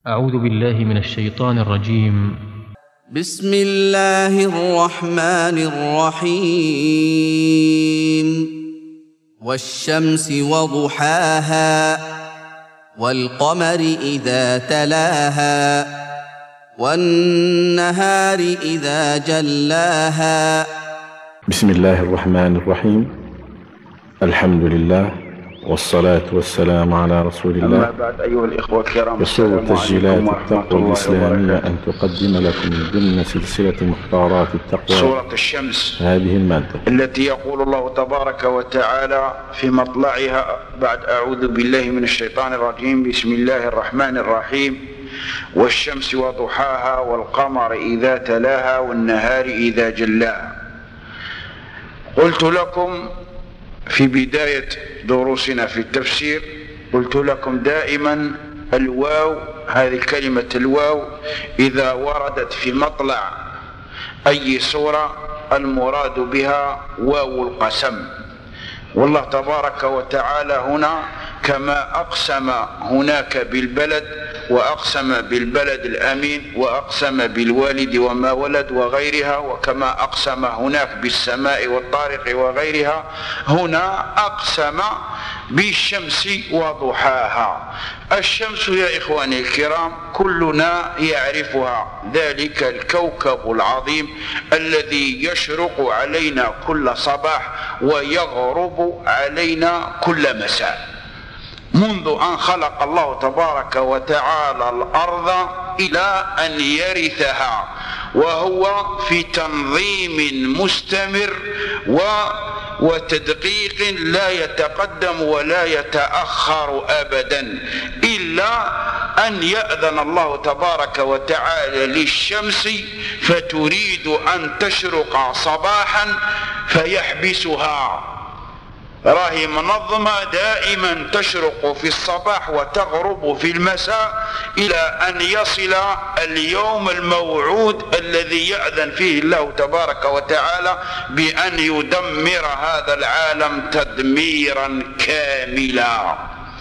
أعوذ بالله من الشيطان الرجيم. بسم الله الرحمن الرحيم. والشمس وضحاها والقمر إذا تلاها والنهار إذا جلاها. بسم الله الرحمن الرحيم. الحمد لله والصلاة والسلام على رسول الله. أما بعد أيها الإخوة الكرام، يسر تسجيلات التقوى الإسلامية أن تقدم لكم ضمن سلسلة مختارات التقوى سورة الشمس هذه المادة التي يقول الله تبارك وتعالى في مطلعها بعد أعوذ بالله من الشيطان الرجيم بسم الله الرحمن الرحيم. والشمس وضحاها والقمر إذا تلاها والنهار إذا جلاها. قلت لكم في بداية دروسنا في التفسير، قلت لكم دائما الواو، هذه الكلمة الواو إذا وردت في مطلع أي سورة المراد بها واو القسم. والله تبارك وتعالى هنا كما أقسم هناك بالبلد وأقسم بالبلد الأمين وأقسم بالوالد وما ولد وغيرها، وكما أقسم هناك بالسماء والطارق وغيرها، هنا أقسم بالشمس وضحاها. الشمس يا إخواني الكرام كلنا يعرفها، ذلك الكوكب العظيم الذي يشرق علينا كل صباح ويغرب علينا كل مساء، منذ أن خلق الله تبارك وتعالى الأرض إلى أن يرثها، وهو في تنظيم مستمر وتدقيق لا يتقدم ولا يتأخر أبدا، إلا أن يأذن الله تبارك وتعالى للشمس فتريد أن تشرق صباحا فيحبسها. راهي منظمة دائما تشرق في الصباح وتغرب في المساء إلى أن يصل اليوم الموعود الذي يأذن فيه الله تبارك وتعالى بأن يدمر هذا العالم تدميرا كاملا.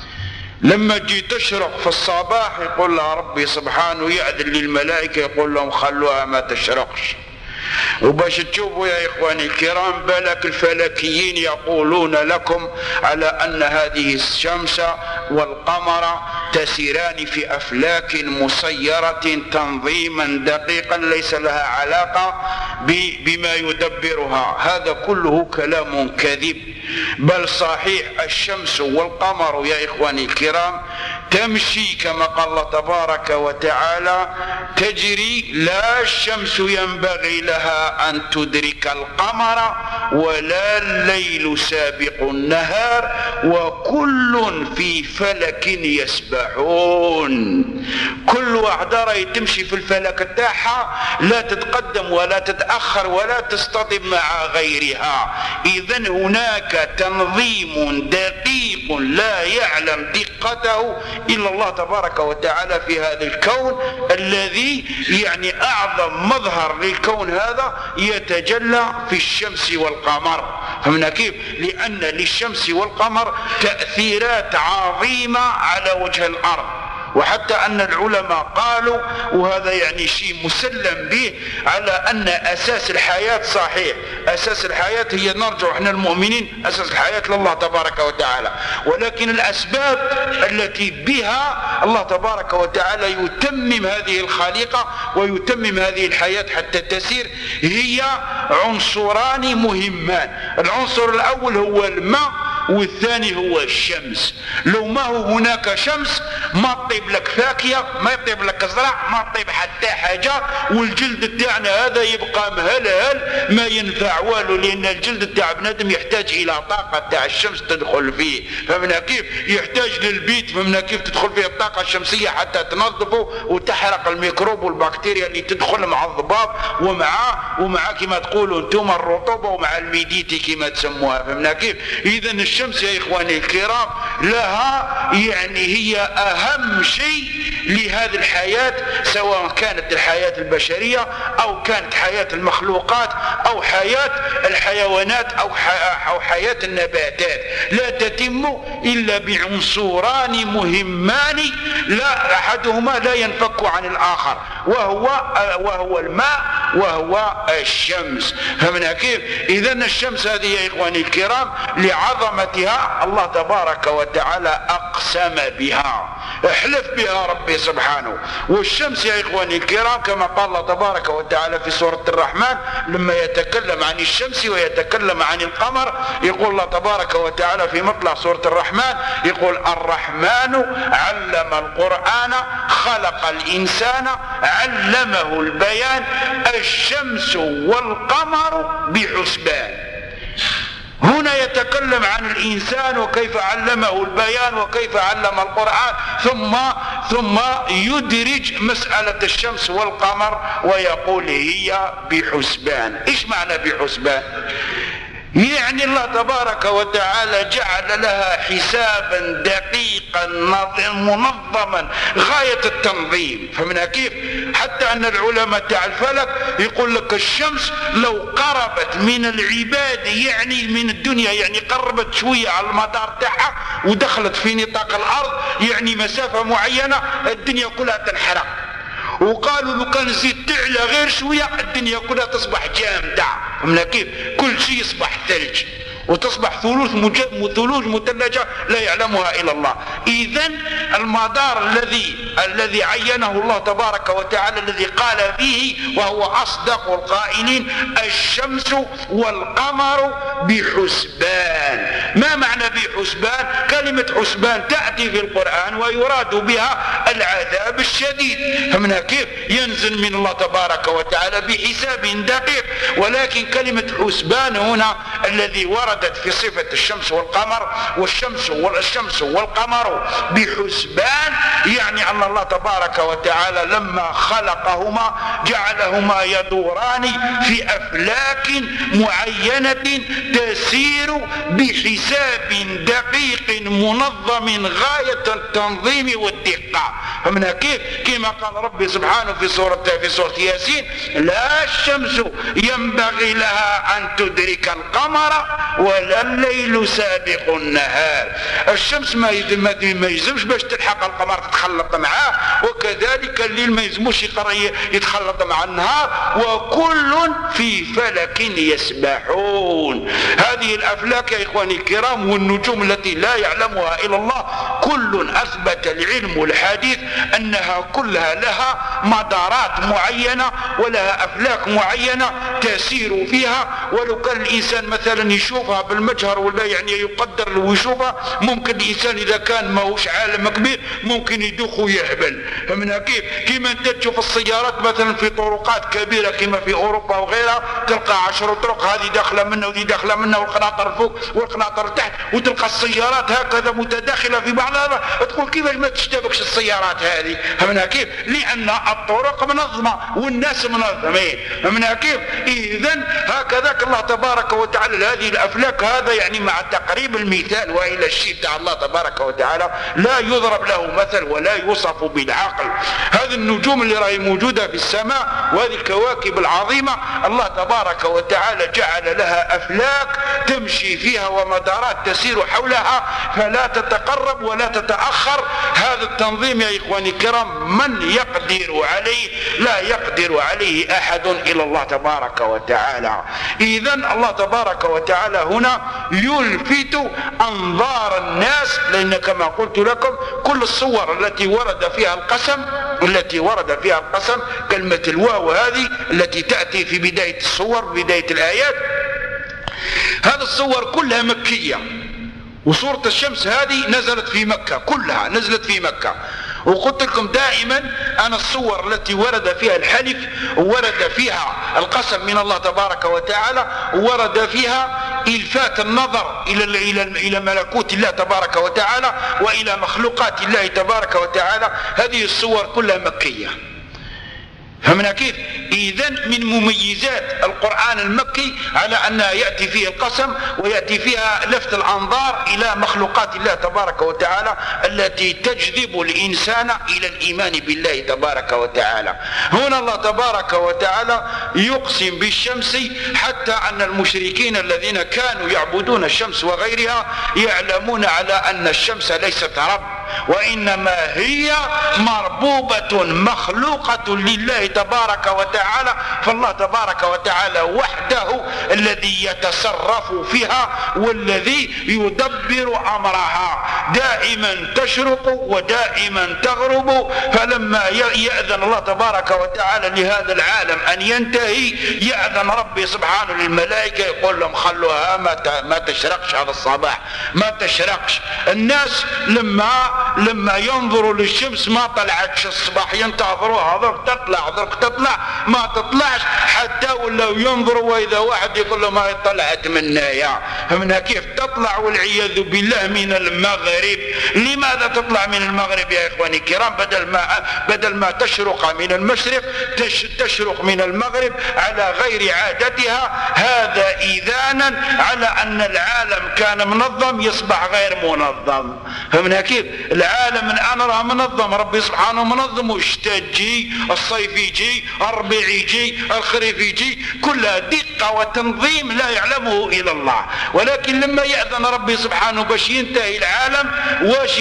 لما تجي تشرق في الصباح يقول لها ربي سبحانه يأذن للملائكة يقول لهم خلوها ما تشرقش. وباش تشوفوا يا إخواني الكرام بالك الفلكيين يقولون لكم على أن هذه الشمس والقمر تسيران في أفلاك مسيرة تنظيما دقيقا ليس لها علاقة بما يدبرها. هذا كله كلام كذب، بل صحيح الشمس والقمر يا إخواني الكرام تمشي كما قال الله تبارك وتعالى تجري، لا الشمس ينبغي لها أن تدرك القمر ولا الليل سابق النهار وكل في فلك يسبحون. كل واحدة راهي تمشي في الفلك تاعها، لا تتقدم ولا تتأخر ولا تصطدم مع غيرها. إذن هناك تنظيم دقيق لا يعلم دقته إلا الله تبارك وتعالى في هذا الكون الذي يعني أعظم مظهر للكون هذا يتجلى في الشمس والقمر. فمن كيف؟ لأن للشمس والقمر تأثيرات عظيمة على وجه الأرض، وحتى أن العلماء قالوا وهذا يعني شيء مسلم به على أن أساس الحياة صحيح، أساس الحياة هي نرجع احنا المؤمنين أساس الحياة لله تبارك وتعالى، ولكن الأسباب التي بها الله تبارك وتعالى يتمم هذه الخليقة ويتمم هذه الحياة حتى تسير هي عنصران مهمان. العنصر الأول هو الماء والثاني هو الشمس. لو ما هو هناك شمس ما تطيب لك فاكهة، ما يطيب لك زرع، ما تطيب حتى حاجة، والجلد تاعنا هذا يبقى مهلهل ما ينفع والو، لأن الجلد تاع بنادم يحتاج إلى طاقة تاع الشمس تدخل فيه. فمن كيف يحتاج للبيت، فمن كيف تدخل فيه الطاقة الشمسية حتى تنظفه وتحرق الميكروب والبكتيريا اللي تدخل مع الضباب ومع كما تقولوا انتم الرطوبة ومع الميديتي كما تسموها. فمن كيف؟ إذن الشمس يا إخواني الكرام لها يعني هي أهم شيء لهذه الحياة، سواء كانت الحياة البشرية أو كانت حياة المخلوقات أو حياة الحيوانات أو حياة النباتات، لا تتم إلا بعنصران مهمان لا أحدهما لا ينفك عن الآخر، وهو الماء وهو الشمس. فمن كيف؟ إذن الشمس هذه يا إخواني الكرام لعظمتها الله تبارك وتعالى أقسم بها، احلف بها ربي سبحانه. والشمس يا إخواني الكرام كما قال الله تبارك وتعالى في سورة الرحمن لما يتكلم عن الشمس ويتكلم عن القمر، يقول الله تبارك وتعالى في مطلع سورة الرحمن، يقول الرحمن علم القرآن خلق الإنسان علمه البيان الشمس والقمر بحسبان. هنا يتكلم عن الإنسان وكيف علمه البيان وكيف علم القرآن، ثم يدرج مسألة الشمس والقمر ويقول هي بحسبان. إيش معنى بحسبان؟ يعني الله تبارك وتعالى جعل لها حسابا دقيقا منظما غاية التنظيم. فمن كيف؟ حتى أن العلماء تاع الفلك يقول لك الشمس لو قربت من العباد يعني من الدنيا، يعني قربت شوية على المدار تاعها ودخلت في نطاق الأرض يعني مسافة معينة الدنيا كلها تنحرق. وقالوا لو كان زيد تعلى غير شوية الدنيا كلها تصبح جامدة. من كيف؟ كل شيء يصبح ثلج وتصبح ثلوج مثلجة لا يعلمها إلا الله. إذن المدار الذي عينه الله تبارك وتعالى الذي قال فيه وهو أصدق القائلين الشمس والقمر بحسبان. ما معنى بحسبان؟ كلمة حسبان تأتي في القرآن ويراد بها العذاب الشديد. فمنها كيف؟ ينزل من الله تبارك وتعالى بحساب دقيق. ولكن كلمة حسبان هنا الذي وردت في صفة الشمس والقمر والشمس والقمر بحسبان، يعني أن الله تبارك وتعالى لما خلقهما جعلهما يدوران في أفلاك معينة تسير بحساب دقيق منظم غاية التنظيم والدقة. فمنها كيف؟ كما قال ربي سبحانه في سورة ياسين لا الشمس ينبغي لها أن تدرك القمر ولا الليل سابق النهار. الشمس ما يلزمش باش تلحق القمر تتخلط معاه، وكذلك الليل ما يلزموش يتخلط مع النهار، وكل في فلك يسبحون. هذه الأفلاك يا إخواني الكرام والنجوم التي لا يعلمها إلا الله كل أثبت العلم الحديث أنها كلها لها مدارات معينة ولها أفلاك معينة تسير فيها. ولو كان الإنسان مثلا يشوفها بالمجهر ولا يعني يقدر له يشوفها، ممكن الإنسان إذا كان ماهوش عالم كبير ممكن يدوخ ويهبل. فمنها كيف؟ كما أنت تشوف السيارات مثلا في طرقات كبيرة كما في أوروبا وغيرها، تلقى 10 طرق هذه داخلة منها وذي داخلة منها والقناطر فوق والقناطر تحت، وتلقى السيارات هكذا متداخلة في بعضها، تقول كيفاش ما تشتبكش السيارات هذه؟ فمنها كيف؟ لأن الطرق منظمة والناس منظمين. فمنها كيف؟ إذن هكذا الله تبارك وتعالى هذه الأفلاك، هذا يعني مع تقريب المثال وإلى الشيء تاع الله تبارك وتعالى لا يضرب له مثل ولا يوصف بالعقل. هذه النجوم اللي راهي موجودة في السماء وهذه الكواكب العظيمة الله تبارك وتعالى جعل لها أفلاك تمشي فيها ومدارات تسير حولها فلا تتقرب ولا تتأخر. هذا التنظيم يا إخواني الكرام من يقدر عليه؟ لا يقدر عليه أحد إلا الله تبارك وتعالى. إذن الله تبارك وتعالى هنا يلفت أنظار الناس، لأن كما قلت لكم كل الصور التي ورد فيها القسم كلمة الواو هذه التي تأتي في بداية الصور بداية الآيات، هذه الصور كلها مكية. وسورة الشمس هذه نزلت في مكة، كلها نزلت في مكة. وقلت لكم دائما أن الصور التي ورد فيها الحلف ورد فيها القسم من الله تبارك وتعالى ورد فيها إلفات النظر إلى ملكوت الله تبارك وتعالى وإلى مخلوقات الله تبارك وتعالى. هذه الصور كلها مكية. فهمنا كيف؟ إذن من مميزات القرآن المكي على أنه يأتي فيه القسم ويأتي فيها لفت الأنظار إلى مخلوقات الله تبارك وتعالى التي تجذب الإنسان إلى الإيمان بالله تبارك وتعالى. هنا الله تبارك وتعالى يقسم بالشمس حتى أن المشركين الذين كانوا يعبدون الشمس وغيرها يعلمون على أن الشمس ليست رب، وإنما هي مربوبة مخلوقة لله تبارك وتعالى. فالله تبارك وتعالى وحده الذي يتصرف فيها والذي يدبر أمرها، دائما تشرق ودائما تغرب. فلما يأذن الله تبارك وتعالى لهذا العالم أن ينتهي يأذن ربي سبحانه للملائكة يقول لهم خلوها ما تشرقش هذا الصباح، ما تشرقش. الناس لما ينظروا للشمس ما طلعتش الصباح ينتظروها ذرك تطلع ما تطلعش، حتى ولو ينظروا واذا واحد يقول له ما طلعت منايا. فمنها كيف تطلع والعياذ بالله من المغرب. لماذا تطلع من المغرب يا اخواني الكرام؟ بدل ما تشرق من المشرق تشرق من المغرب على غير عادتها. هذا إذانا على أن العالم كان منظم يصبح غير منظم. فمنها كيف؟ العالم الآن راه منظم، ربي سبحانه منظم، الشتاء يجي، الصيف يجي، الربيع يجي، الخريف يجي، كلها دقة وتنظيم لا يعلمه إلا الله. ولكن لما يأذن ربي سبحانه باش ينتهي العالم واش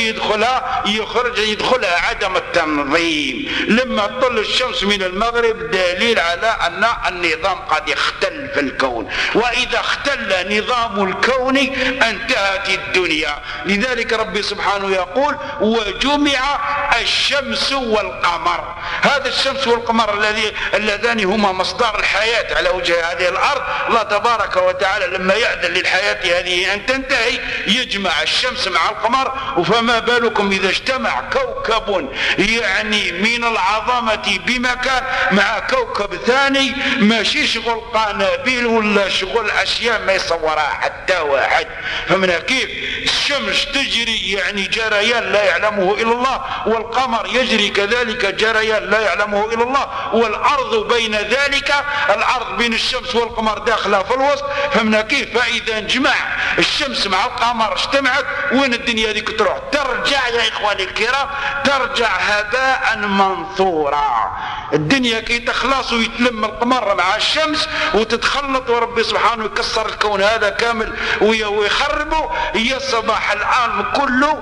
يدخلها عدم التنظيم. لما تطل الشمس من المغرب دليل على أن النظام قد يختل في الكون، وإذا اختل نظام الكون انتهت الدنيا. لذلك ربي سبحانه يقول وجمع الشمس والقمر. هذا الشمس والقمر اللذان هما مصدر الحياة على وجه هذه الأرض. الله تبارك وتعالى لما يأذن للحياة هذه أن تنتهي يجمع الشمس مع القمر. فما بالكم إذا اجتمع كوكب يعني من العظمة بمكان مع كوكب ثاني ماشي شغل قنابل ولا شغل أشياء ما يصورها حتى واحد. فمن كيف الشمس تجري يعني جريان لا يعلمه إلا الله، والقمر يجري كذلك جريان لا يعلمه إلا الله، والأرض بين ذلك، الأرض بين الشمس والقمر داخلها في الوسط. فمن كيف فإذا نجمع الشمس مع القمر اجتمعت وين الدنيا ذيك تروح؟ ترجع يا إخواني الكرام، ترجع هباء منثورا. الدنيا كي تخلص ويتلم القمر مع الشمس وتتخلط وربي سبحانه يكسر الكون هذا كامل ويخربه، يصبح العالم كله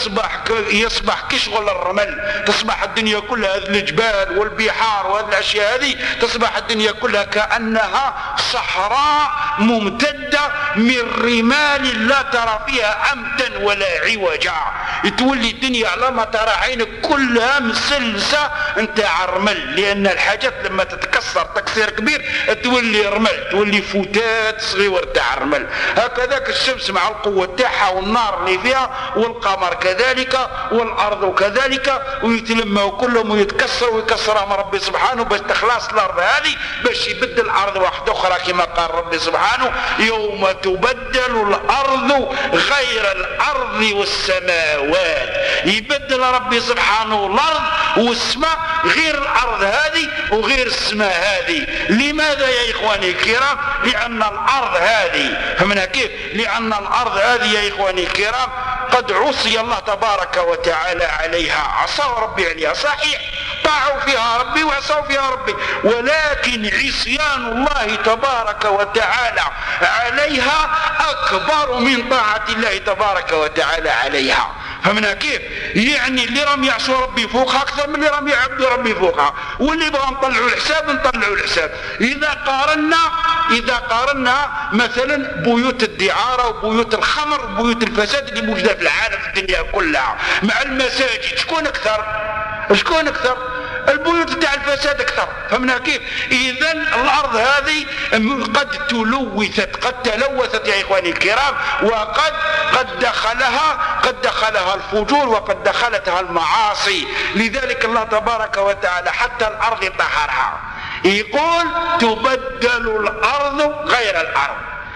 يصبح كشغل الرمل. تصبح الدنيا كلها هذه الجبال والبحار وهذه الأشياء هذه، تصبح الدنيا كلها كأنها صحراء ممتدة من رمال لا ترى فيها أمتا ولا عوجا. تولي الدنيا على ما ترى عينك كلها مسلسة نتاع الرمل، لأن الحاجات لما تتكسر تكسير كبير تولي رمل، تولي فتات صغير تاع الرمل. هكذاك الشمس مع القوة تاعها والنار اللي فيها، والقمر كذلك، والأرض كذلك، ويتلموا كلهم ويتكسروا ويكسرهم ربي سبحانه باش تخلص الأرض هذه، باش يبدل الأرض واحدة أخرى كما قال ربي سبحانه يوم تبدل الأرض غير الأرض والسماوات. يبدل ربي سبحانه الأرض والسماء غير الأرض هذه وغير السماء هذه. لماذا يا إخواني الكرام؟ لأن الأرض هذه، فمنها كيف؟ لأن الأرض هذه يا إخواني الكرام قد عصي الله تبارك وتعالى عليها، عصاه ربي عليها صحيح، طاعوا فيها ربي وعصوا فيها ربي، ولكن عصيان الله تبارك وتعالى عليها أكبر من طاعة الله تبارك وتعالى عليها. فمنها كيف؟ يعني اللي راهم يعصوا ربي فوقها أكثر من اللي راهم يعبدوا ربي فوقها، واللي بغا نطلعوا الحساب نطلعوا الحساب. إذا قارنا مثلا بيوت الدعارة وبيوت الخمر وبيوت الفساد اللي موجودة في العالم في الدنيا كلها مع المساجد، شكون أكثر؟ البيوت تاع الفساد اكثر. فمنها كيف؟ اذا الارض هذه قد تلوثت يا اخواني الكرام، وقد دخلها الفجور وقد دخلتها المعاصي. لذلك الله تبارك وتعالى حتى الارض طهرها، يقول تبدل الارض غير الارض.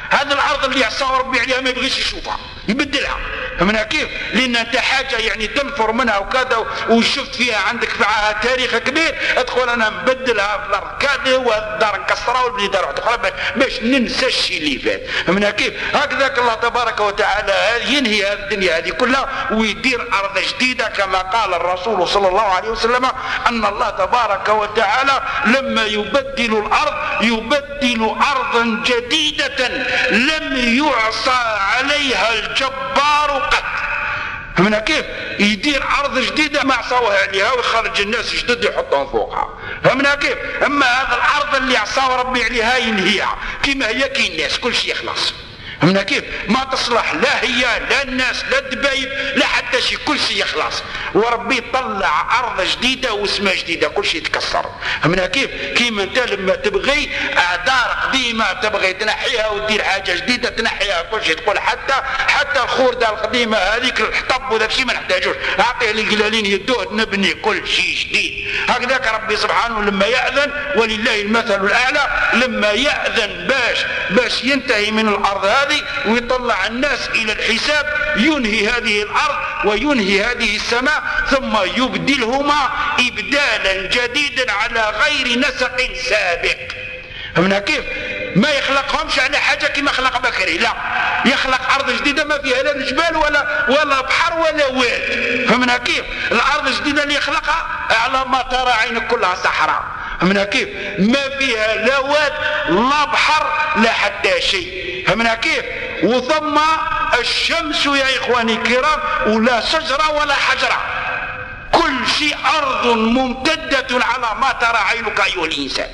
هذه الارض اللي عصاه ربي عليها ما يبغيش يشوفها يبدلها. فهمنا كيف؟ لان انت حاجه يعني تنفر منها وكذا وشفت فيها عندك معها تاريخ كبير تقول انا نبدلها في الارض كذا والدار نكسرها والبني دار واحده اخرى باش ننسى الشيء اللي فات. فهمنا كيف؟ هكذاك الله تبارك وتعالى ينهي هذه الدنيا هذه كلها ويدير ارض جديده كما قال الرسول صلى الله عليه وسلم ان الله تبارك وتعالى لما يبدل الارض يبدل ارضا جديده لم يعصى عليها الجبار قط. فهمنا كيف؟ يدير ارض جديده ما عصاوها عليها ويخرج الناس جدد يحطهم فوقها. فهمنا كيف؟ اما هذا الارض اللي عصاه ربي عليها ينهيها كما هي كي الناس كل شيء يخلص. فهمنا كيف؟ ما تصلح لا هي لا الناس لا الدبايب لا حتى شيء كل شيء يخلص وربي طلع ارض جديده وسماء جديده كل شيء يتكسر. فهمنا كيف؟ كيما انت لما تبغي دار قديمه تبغي تنحيها وتدير حاجه جديده تنحيها كل شيء تقول حتى الخورده القديمه هذيك الحطب وذاك الشيء ما نحتاجوش اعطيه للقلالين يدوه نبني كل شيء جديد. هكذاك ربي سبحانه لما ياذن ولله المثل الاعلى لما ياذن باش ينتهي من الارض هذه ويطلع الناس الى الحساب ينهي هذه الارض وينهي هذه السماء ثم يبدلهما ابدالا جديدا على غير نسق سابق. فهمنا كيف؟ ما يخلقهمش على حاجه كما خلق بكري، لا يخلق ارض جديده ما فيها لا جبال ولا بحر ولا واد. فهمنا كيف؟ الارض الجديده اللي يخلقها على ما ترى عينك كلها صحراء. فهمنا كيف؟ ما فيها لا واد لا بحر لا حتى شيء. فهمنا كيف؟ وثم الشمس يا اخواني الكرام ولا شجره ولا حجره كل شيء ارض ممتده على ما ترى عينك ايها الانسان.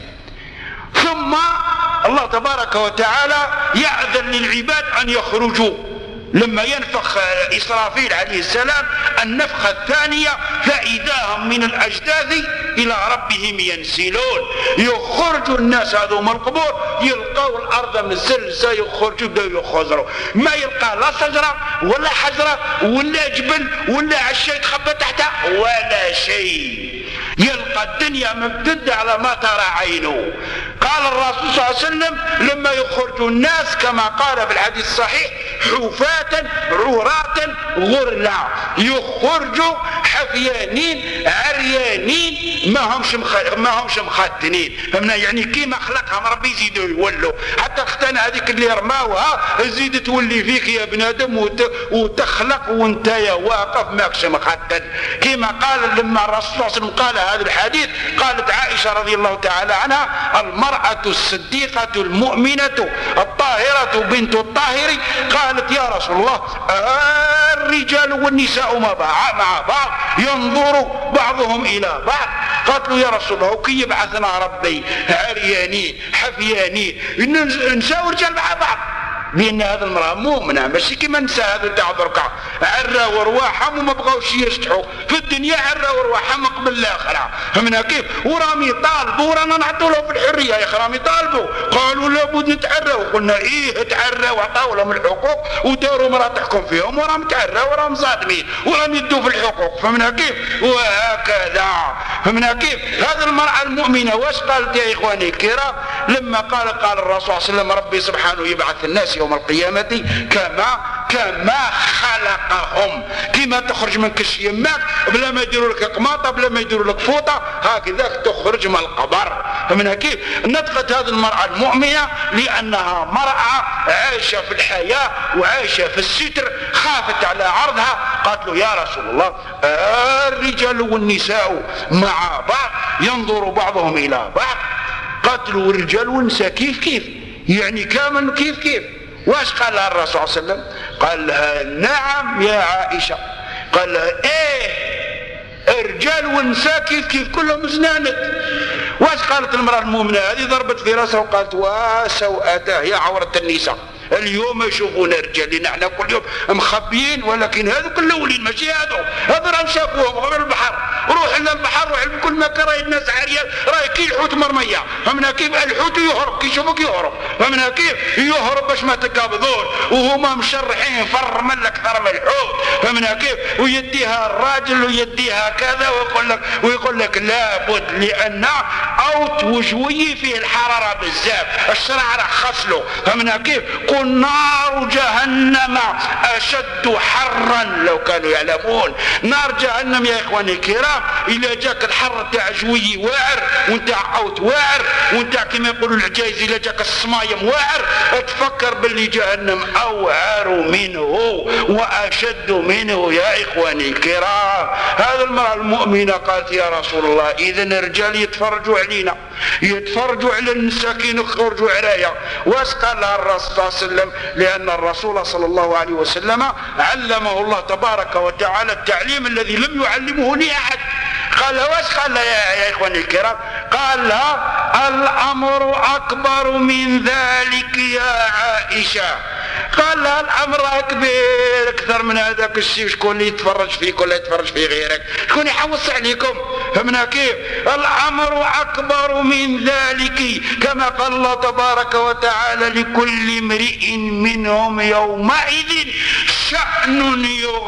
ثم الله تبارك وتعالى يأذن للعباد ان يخرجوا لما ينفخ إسرافيل عليه السلام النفخة الثانية فإذا هم من الأجداث إلى ربهم ينسلون. يخرجوا الناس هذو من القبور يلقوا الأرض من الزلزة يخرجوا بدأوا يخزروا ما يلقى لا شجرة ولا حجرة ولا جبل ولا عشاء يتخبى تحتها ولا شيء يلقى الدنيا ممتدة على ما ترى عينه. قال الرسول صلى الله عليه وسلم لما يخرج الناس كما قال في الحديث الصحيح حفاة عراة غرلا يخرجوا حفيانين عريانين ما همش مختنين. فهمنا يعني كيما خلقهم ربي يزيدوا يولوا حتى اختنا هذيك اللي رماوها تزيد تولي فيك يا بنادم وتخلق وانت يا واقف ماكش مختن. كيما قال لما الرسول صلى الله عليه وسلم قال هذا الحديث قالت عائشة رضي الله تعالى عنها المرأة الصديقة المؤمنة الطاهرة بنت الطاهر قالت يا رسول الله الرجال والنساء مع بعض ينظر بعضهم إلى بعض. قالت له يا رسول الله كي يبعثنا ربي عريانين حفيانين نساء ورجال مع بعض بان هذا المراه مؤمنه ماشي كيما النساء هذو تاع دركا عرا ورواحهم وما بغاوش يرتاحوا في الدنيا عرا ورواحهم قبل الاخره. فهمنا كيف؟ وراهم يطالبوا ورانا نعطوا لهم الحريه يا اخي راهم يطالبوا قالوا لابد نتعروا قلنا ايه تعروا وعطاو لهم الحقوق وداروا مراه تحكم فيهم وراهم تعروا وراهم صادمين وراهم يدوا في الحقوق. فهمنا كيف؟ وهكذا. فهمنا كيف؟ هذه المراه المؤمنه واش قالت يا اخواني الكرام لما قال الرسول صلى الله عليه وسلم ربي سبحانه يبعث الناس يوم القيامة كما خلقهم كما تخرج من كش يماك بلا ما يديروا لك قماطة بلا ما يديروا لك فوطة هكذا تخرج من القبر. فمن كيف نطقت هذه المرأة المؤمنة لأنها مرأة عايشة في الحياة وعايشة في الستر خافت على عرضها. قالت له يا رسول الله الرجال والنساء مع بعض ينظر بعضهم إلى بعض. قالت له الرجال والنساء كيف يعني كامل كيف واش قال لها الرسول صلى الله عليه وسلم؟ قال لها نعم يا عائشة. قال لها ايه الرجال والنساء كيف كلهم زنانت. واش قالت المرأة المؤمنة هذه ضربت في راسها وقالت وسوءتها يا عورة النساء اليوم يشوفون رجال لنا احنا كل يوم مخبيين ولكن هذوك الاولين ماشي هذو راهم شافوهم غير البحر روح لنا البحر روح لكل مكان راهي الناس عريان راهي كي الحوت مرميه. فهمنا كيف؟ الحوت يهرب كي يشوفك يهرب. فهمنا كيف؟ يهرب باش ما تقابضون وهما مشرحين فر ملك أكثر من الحوت، فهمنا كيف؟ ويديها الراجل ويديها كذا، ويقول لك لابد لأن أوت وجوي فيه الحرارة بزاف، الشرع رخص له، فهمنا كيف؟ قل نار جهنم أشد حرا لو كانوا يعلمون. نار جهنم يا إخواني الكرام إلا جاك الحر تاع جوي واعر وانتاع أوت واعر وانتاع كما يقولوا العجايز إلا جاك الصمايم واعر، تفكر باللي جهنم أوعر منه وأشد منه يا إخواني الكرام. هذا المرأة المؤمنة قالت يا رسول الله إذن الرجال يتفرجوا علينا، يتفرجوا على المساكين يخرجوا عرايا، واش قال لها الرسول صلى الله عليه وسلم؟ لأن الرسول صلى الله عليه وسلم علمه الله تبارك وتعالى التعليم الذي لم يعلمه لأحد. قال واش قال لها يا إخواني الكرام؟ قال لها الأمر أكبر من ذلك يا عائشة. قال لها الأمر كبير أكثر من هذاك الشيء، شكون اللي يتفرج فيك ولا يتفرج في غيرك؟ شكون يحوص عليكم؟ فهمنا كيف؟ الأمر أكبر من ذلك، كما قال الله تبارك وتعالى لكل امرئ منهم يومئذ شأن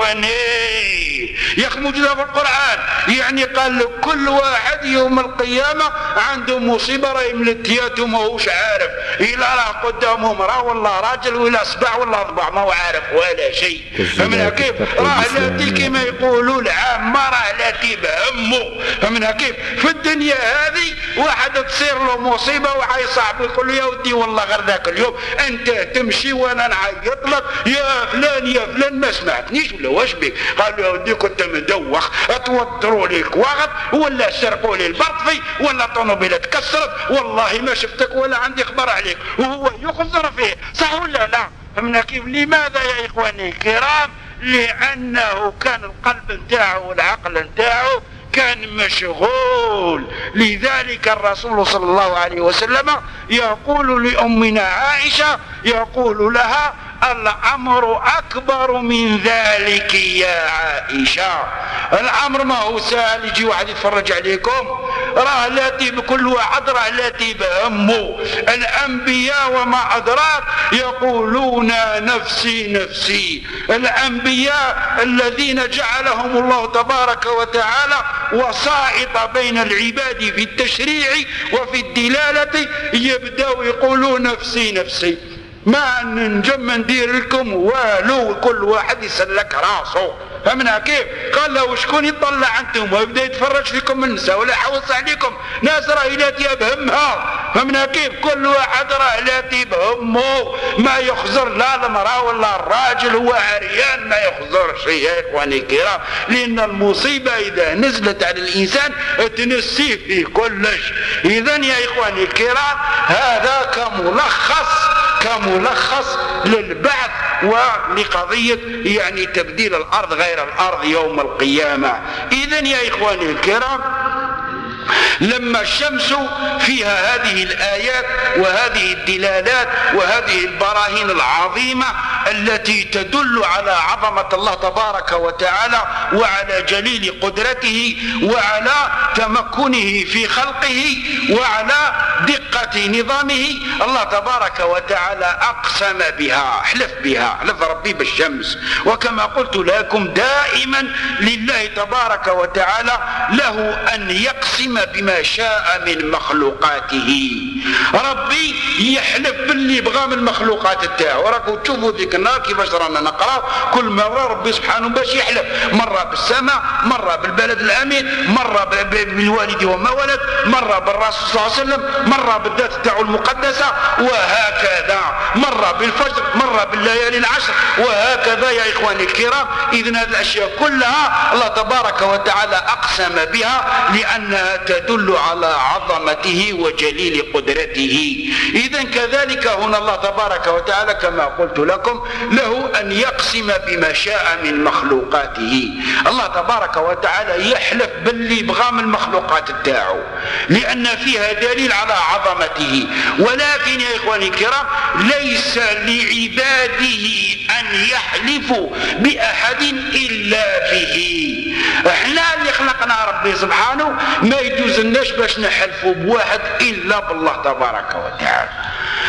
يغنيه. يا أخي موجودة في القرآن، يعني قال لك كل واحد يوم القيامة عنده مصيبة راهي ملتياته ما هوش عارف، إلا راه قدامه امرأة ولا راجل ولا صباع ولا ضبع ما هو عارف ولا شيء. فمنها كيف؟ راه لاتي كما يقولوا العامة راه لاتي بهمه. فمنها كيف؟ في الدنيا هذه واحد تصير له مصيبة وحي صاحبه يقول له يا ودي والله غير ذاك اليوم أنت تمشي وأنا نعيط لك يا فلان يا فلان ما سمعتنيش ولا واش بك؟ قال له يا ودي كنت مدوخ توتروا ليك وقت ولا سرقوا لي البرطفي ولا طوموبيله تكسرت والله ما شفتك ولا عندي خبر عليك، وهو يخزر فيه، صح ولا لا؟ فهمنا كيف؟ لماذا يا إخواني الكرام؟ لأنه كان القلب نتاعه والعقل نتاعه كان مشغول. لذلك الرسول صلى الله عليه وسلم يقول لأمنا عائشة، يقول لها الأمر أكبر من ذلك يا عائشة. الأمر ما هو سهل يجي واحد يتفرج عليكم، راه لاتي بكل واحد راه لاتي بهمه. الأنبياء وما أدراك يقولون نفسي نفسي. الأنبياء الذين جعلهم الله تبارك وتعالى وسائط بين العباد في التشريع وفي الدلالة يبدأوا يقولون نفسي نفسي، ما نجم ندير لكم والو، كل واحد يسلك راسه. فهمنا كيف؟ قال له وشكون يطلع عنكم ويبدا يتفرج فيكم النساء ولا يحوص عليكم؟ ناس راه لاتي بهمها. فهمنا كيف؟ كل واحد راه لاتي بهمه، ما يخزر لا المراه ولا الراجل، هو عريان ما يخزر شيء يا اخواني الكرام، لان المصيبه اذا نزلت على الانسان تنسيه في كلش. اذا يا اخواني الكرام هذا كملخص للبعث ولقضية يعني تبديل الأرض غير الأرض يوم القيامة. إذن يا إخواني الكرام لما الشمس فيها هذه الآيات وهذه الدلالات وهذه البراهين العظيمة التي تدل على عظمة الله تبارك وتعالى وعلى جليل قدرته وعلى تمكنه في خلقه وعلى دقة نظامه، الله تبارك وتعالى أقسم بها، حلف ربي بالشمس. وكما قلت لكم دائما لله تبارك وتعالى له أن يقسم بما شاء من مخلوقاته. ربي يحلف باللي بغى من المخلوقات تاعو. راكم تشوفوا ذيك النار كيفاش رانا نقراو كل مره ربي سبحانه باش يحلف، مره بالسماء، مره بالبلد الامين، مره بالوالد وما ولد، مره بالرسول صلى الله عليه وسلم، مره بالذات تاعو المقدسه، وهكذا مره بالفجر، مره بالليالي العشر، وهكذا يا اخواني الكرام. اذن هذه الاشياء كلها الله تبارك وتعالى اقسم بها لانها تدل على عظمته وجليل قدرته. اذن كذلك هنا الله تبارك وتعالى كما قلت لكم له ان يقسم بما شاء من مخلوقاته. الله تبارك وتعالى يحلف باللي بغى من المخلوقات تاعو لان فيها دليل على عظمته. ولكن يا اخواني الكرام ليس لعباده ان يحلفوا باحد الا به. احنا اللي خلقنا ربي سبحانه ما يجوز لناش باش نحلفوا بواحد الا بالله تبارك وتعالى. حتى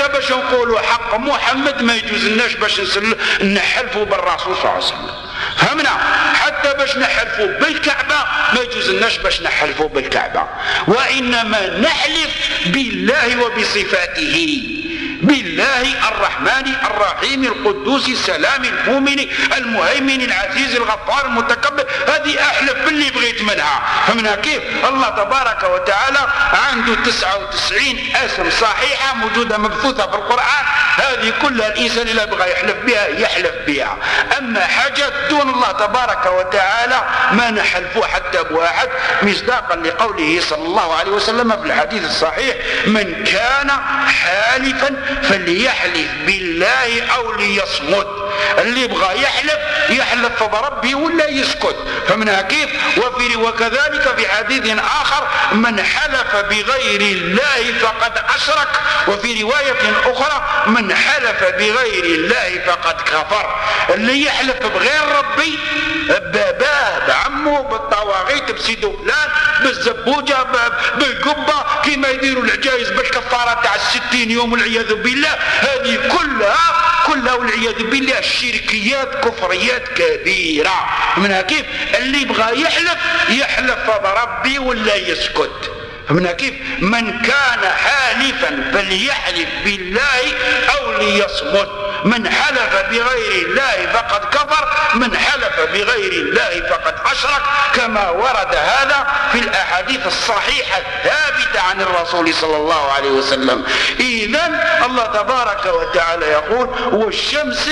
حتى باش نقولوا حق محمد ما يجوز لناش باش نحلفوا بالرسول صلى الله عليه وسلم. فهمنا؟ حتى باش نحلفوا بالكعبة ما يجوز لناش باش نحلفوا بالكعبة، وإنما نحلف بالله وبصفاته، بالله الرحمن الرحيم القدوس السلام المؤمن المهيمن العزيز الغفار المتكبر. هذه احلف باللي بغيت منها. فمنها كيف؟ الله تبارك وتعالى عنده 99 اسم صحيحة موجودة مبثوثة في القرآن، هذه كلها الانسان اذا بغى يحلف بها يحلف بها. اما حاجات دون الله تبارك وتعالى ما نحلفوا حتى بواحد، مصداقا لقوله صلى الله عليه وسلم في الحديث الصحيح: من كان حالفا فليحلف بالله او ليصمت. اللي يبغى يحلف بربه ولا يسكت. فمنها كيف؟ وكذلك في حديث اخر: من حلف بغير الله فقد اشرك. وفي رواية اخرى: من حلف بغير الله فقد كفر. اللي يحلف بغير ربي، باباه، بعمه، بالطواغيت، بسيدو فلان، بالزبوجة، بالقبة، كما يديروا العجائز بالكفارة تاع 60 يوم والعياذ بالله، هذه كلها والعياذ بالله شركيات كفريات كبيرة. منها كيف؟ اللي يبغى يحلف بربي ولا يسكت. فمنها كيف؟ من كان حالفا فليحلف بالله او ليصمت. من حلف بغير الله فقد كفر، من حلف بغير الله فقد أشرك، كما ورد هذا في الأحاديث الصحيحة الثابتة عن الرسول صلى الله عليه وسلم. إذن الله تبارك وتعالى يقول: والشمس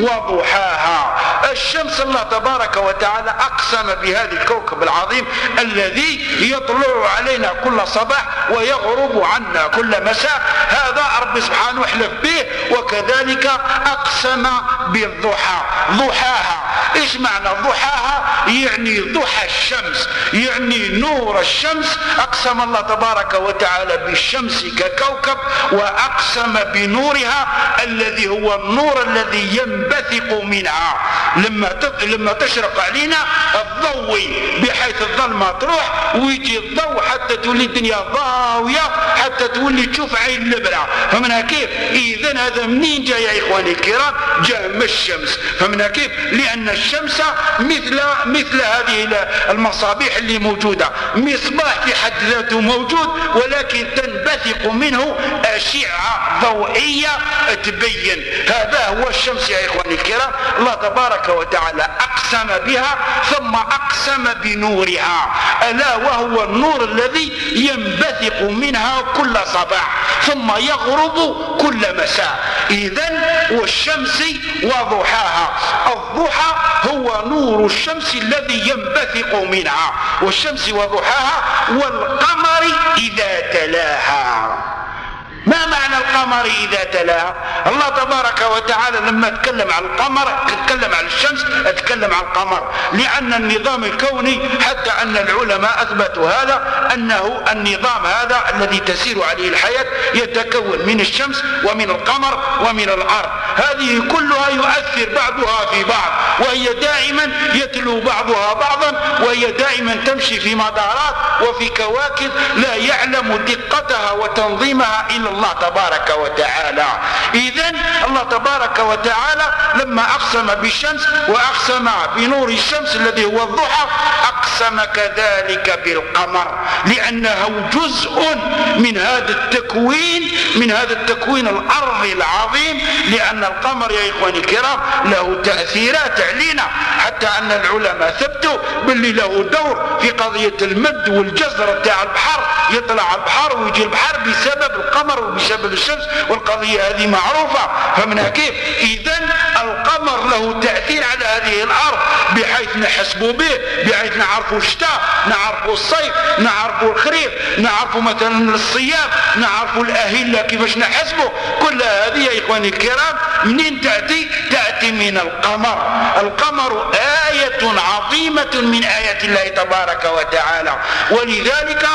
وضحاها. الشمس الله تبارك وتعالى أقسم بهذا الكوكب العظيم الذي يطلع علينا كل صباح ويغرب عنا كل مساء، هذا رب سبحانه احلف به. وكذلك أقسم بالضحى، ضحاها. إيش معنى ضحاها؟ يعني ضحى الشمس، يعني نور الشمس. أقسم الله تبارك وتعالى بالشمس ككوكب، وأقسم بنورها الذي هو النور الذي ينبثق منها لما تشرق علينا الضوء، بحيث الظلمة تروح ويجي الضوء حتى تولي الدنيا ضاوية، حتى تولي تشوف عين النبرة. فمنها كيف؟ إذن هذا منين جاء يا إخواني الكرام؟ جاء من الشمس. فمنها كيف؟ لأن الشمس مثل هذه المصابيح اللي موجودة، مصباح في حد ذاته موجود، ولكن تنبثق منه أشعة ضوئية تبين. هذا هو الشمس يا إخواني الكرام. الله تبارك وتعالى أقسم بها ثم أقسم بنورها، ألا وهو النور الذي ينبثق منها كل صباح ثم يغرب كل مساء. إذن والشمس وضحاها. الضحى هو نور الشمس الذي ينبثق منها، والشمس وضحاها. والقمر إذا تلاها. ما معنى القمر إذا تلاها؟ الله تبارك وتعالى لما تكلم عن القمر تكلم عن الشمس، تكلم عن القمر، لأن النظام الكوني حتى أن العلماء أثبتوا هذا، أنه النظام هذا الذي تسير عليه الحياة يتكون من الشمس ومن القمر ومن الأرض. هذه كلها يؤثر بعضها في بعض، وهي دائما يتلو بعضها بعضا، وهي دائما تمشي في مدارات وفي كواكب لا يعلم دقتها وتنظيمها إلا الله تبارك وتعالى. إذن الله تبارك وتعالى لما أقسم بالشمس وأقسم بنور الشمس الذي هو الضحى، أقسم كذلك بالقمر، لأنه جزء من هذا التكوين الأرضي العظيم. لأن القمر يا إخواني الكرام له تأثيرات علينا، حتى أن العلماء ثبتوا باللي له دور في قضية المد والجزر بتاع البحر. يطلع البحر ويجي البحر بسبب القمر وبسبب الشمس، والقضية هذه معروفة. فمنها كيف؟ إذن القمر له تأثير على هذه الأرض، بحيث نحسبوا به، بحيث نعرفوا الشتاء، نعرفوا الصيف، نعرفوا الخريف، نعرفوا مثلا الصيام، نعرفوا الأهلة كيفاش نحسبوا. كل هذه يا إخواني الكرام منين تأتي؟ تأتي من القمر. القمر آية عظيمة من آيات الله تبارك وتعالى. ولذلك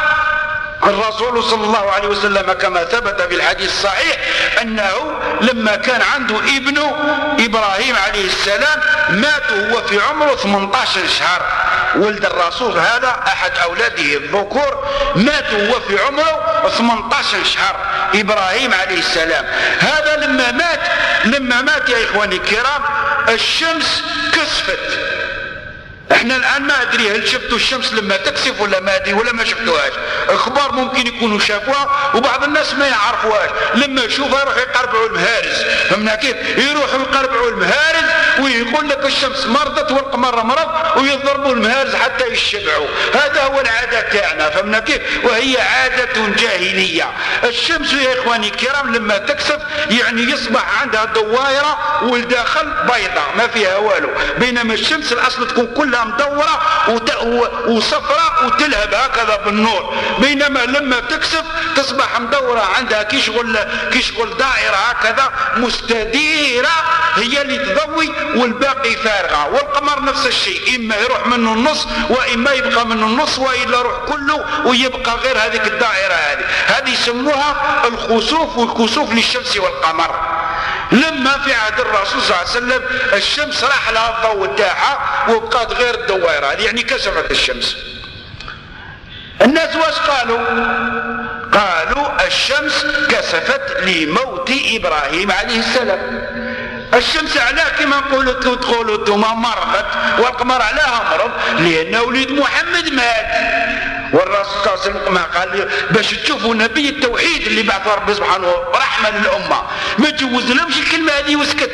الرسول صلى الله عليه وسلم كما ثبت في الحديث الصحيح أنه لما كان عنده ابنه إبراهيم عليه السلام مات وهو في عمره 18 شهر. ولد الرسول هذا أحد أولاده الذكور مات وهو في عمره 18 شهر، إبراهيم عليه السلام. هذا لما مات يا إخواني الكرام الشمس كسفت. احنا الان ما ادري هل شفتوا الشمس لما تكسف ولا ما ادري ولا ما شفتوهاش. اخبار ممكن يكونوا شافوها وبعض الناس ما يعرفوهاش. لما يشوفها يروح يقربعوا المهارز، فهمنا كيف؟ يروحوا يقربعوا المهارز ويقول لك الشمس مرضت والقمر مرض ويضربوا المهارز حتى يشبعوا. هذا هو العاده تاعنا، فهمنا كيف؟ وهي عاده جاهليه. الشمس يا اخواني الكرام لما تكسف يعني يصبح عندها دوائره والداخل بيضاء ما فيها والو، بينما الشمس الاصل تكون كلها مدورة وصفراء وتلهب هكذا بالنور، بينما لما تكسف تصبح مدورة عندها كي شغل دائرة هكذا مستديرة هي اللي تضوي والباقي فارغة. والقمر نفس الشيء، إما يروح منه النص وإما يبقى منه النص وإلا يروح كله ويبقى غير هذيك الدائرة هذه يسموها الخسوف والكسوف للشمس والقمر. لما في عهد الرسول صلى الله عليه وسلم الشمس راح لها الضوء تاعها وبقات غير الدوائره هذه، يعني كسفت الشمس. الناس واش قالوا الشمس كسفت لموت ابراهيم عليه السلام. الشمس علاه كما تقولوا انتما مرضت والقمر علاه مرض لان وليد محمد مات. والرسول صلى الله عليه وسلم ما قال باش تشوفوا نبي التوحيد اللي بعث ربي سبحانه رحمه للامه ما تجوز لهمش الكلمه هذه وسكت،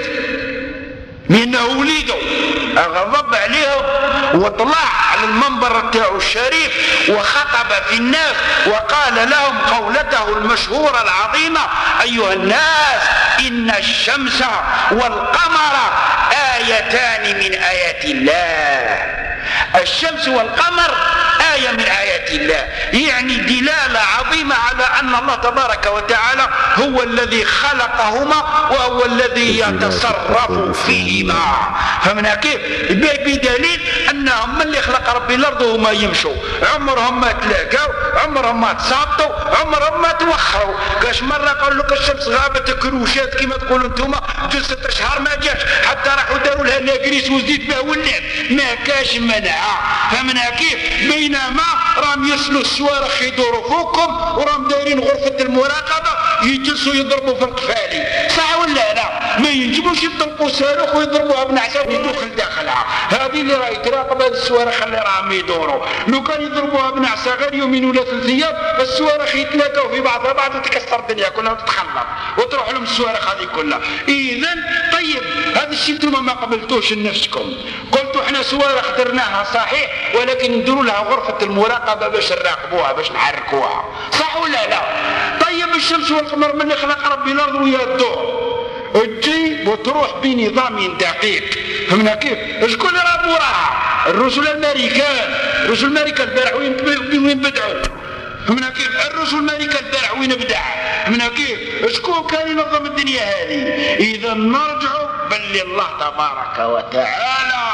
لانه وليده غضب عليهم وطلع على المنبر تاعو الشريف وخطب في الناس وقال لهم قولته المشهوره العظيمه: ايها الناس ان الشمس والقمر ايتان من ايات الله. الشمس والقمر آية من آيات الله، يعني دلالة عظيمة على أن الله تبارك وتعالى هو الذي خلقهما وهو الذي يتصرف فيهما. فمن كيف؟ بدليل أنهم من اللي خلق ربي الأرض وما يمشوا، عمرهم ما تلاقوا، عمرهم ما تصابطوا، عمرهم ما توخروا. كاش مرة قالوا لك الشمس غابت كروشات كما تقولوا انتم، جل 6 أشهر ما جاش حتى راحوا داروا لها ناقريس وزيت بها واللعب، ما كاش منعها. فمن كيف؟ بينما راهم يرسلوا الصواريخ يدوروا فوقهم وراهم دايرين غرفة المراقبة يجلسوا يضربوا في القفالي، صح ولا لا؟ ما ينجموش يطلقوا صاروخ ويضربوها بنعسات يدخل داخلها. هذه اللي راهي تراقب هذه الصواريخ اللي راهم يدوروا، لو كان يضربوها بنعسة غير يومين ولا 3 أيام الصواريخ يتلاقوا في بعضها بعض وتكسر الدنيا كلها وتتخلط وتروح لهم الصواريخ هذه كلها. إذا طيب هذا الشيء انتم ما قبلتوش لنفسكم، قلتوا احنا صواريخ درناها صحيح ولكن نديروا لها غرفة المراقبة باش نراقبوها باش نحركوها، صح ولا لا؟ طيب الشمس والقمر من اللي خلق ربي الأرض ويا الضوء تجي وتروح بنظام دقيق. فهمنا كيف؟ شكون اللي راه موراها؟ الرسل الامريكان. الرسل الامريكان البارح وين بدعوا؟ فهمنا كيف؟ الرسل الامريكان البارح وين بدع؟ فهمنا كيف؟ شكون كان ينظم الدنيا هذه؟ اذا نرجع بل الله تبارك وتعالى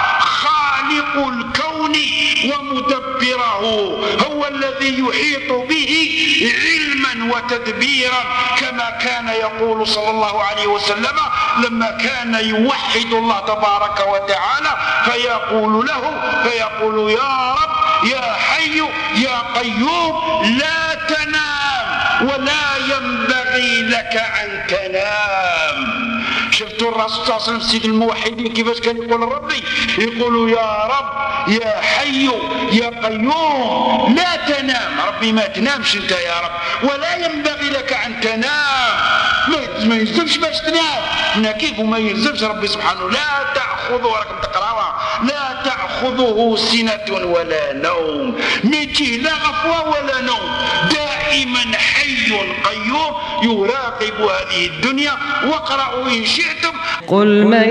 خالق الكون ومدبره، هو الذي يحيط به علما وتدبيرا، كما كان يقول صلى الله عليه وسلم لما كان يوحد الله تبارك وتعالى فيقول يا رب يا حي يا قيوم لا تنام ولا ينبغي لك أن تنام. شفتوا الرسول صلى الله عليه وسلم سيد الموحدين كيفاش كان يقول ربي؟ يقول يا رب يا حي يا قيوم لا تنام، ربي ما تنامش انت يا رب، ولا ينبغي لك ان تنام، ما يلزمش باش تنام. من كيف وما يلزمش ربي سبحانه لا تأخذه، راكم تقراوها، لا تأخذه سنة ولا نوم، ما يجيه لا غفوة ولا نوم، دائما حي قيوم يراقب هذه الدنيا. واقرأوا إن شئتم قل من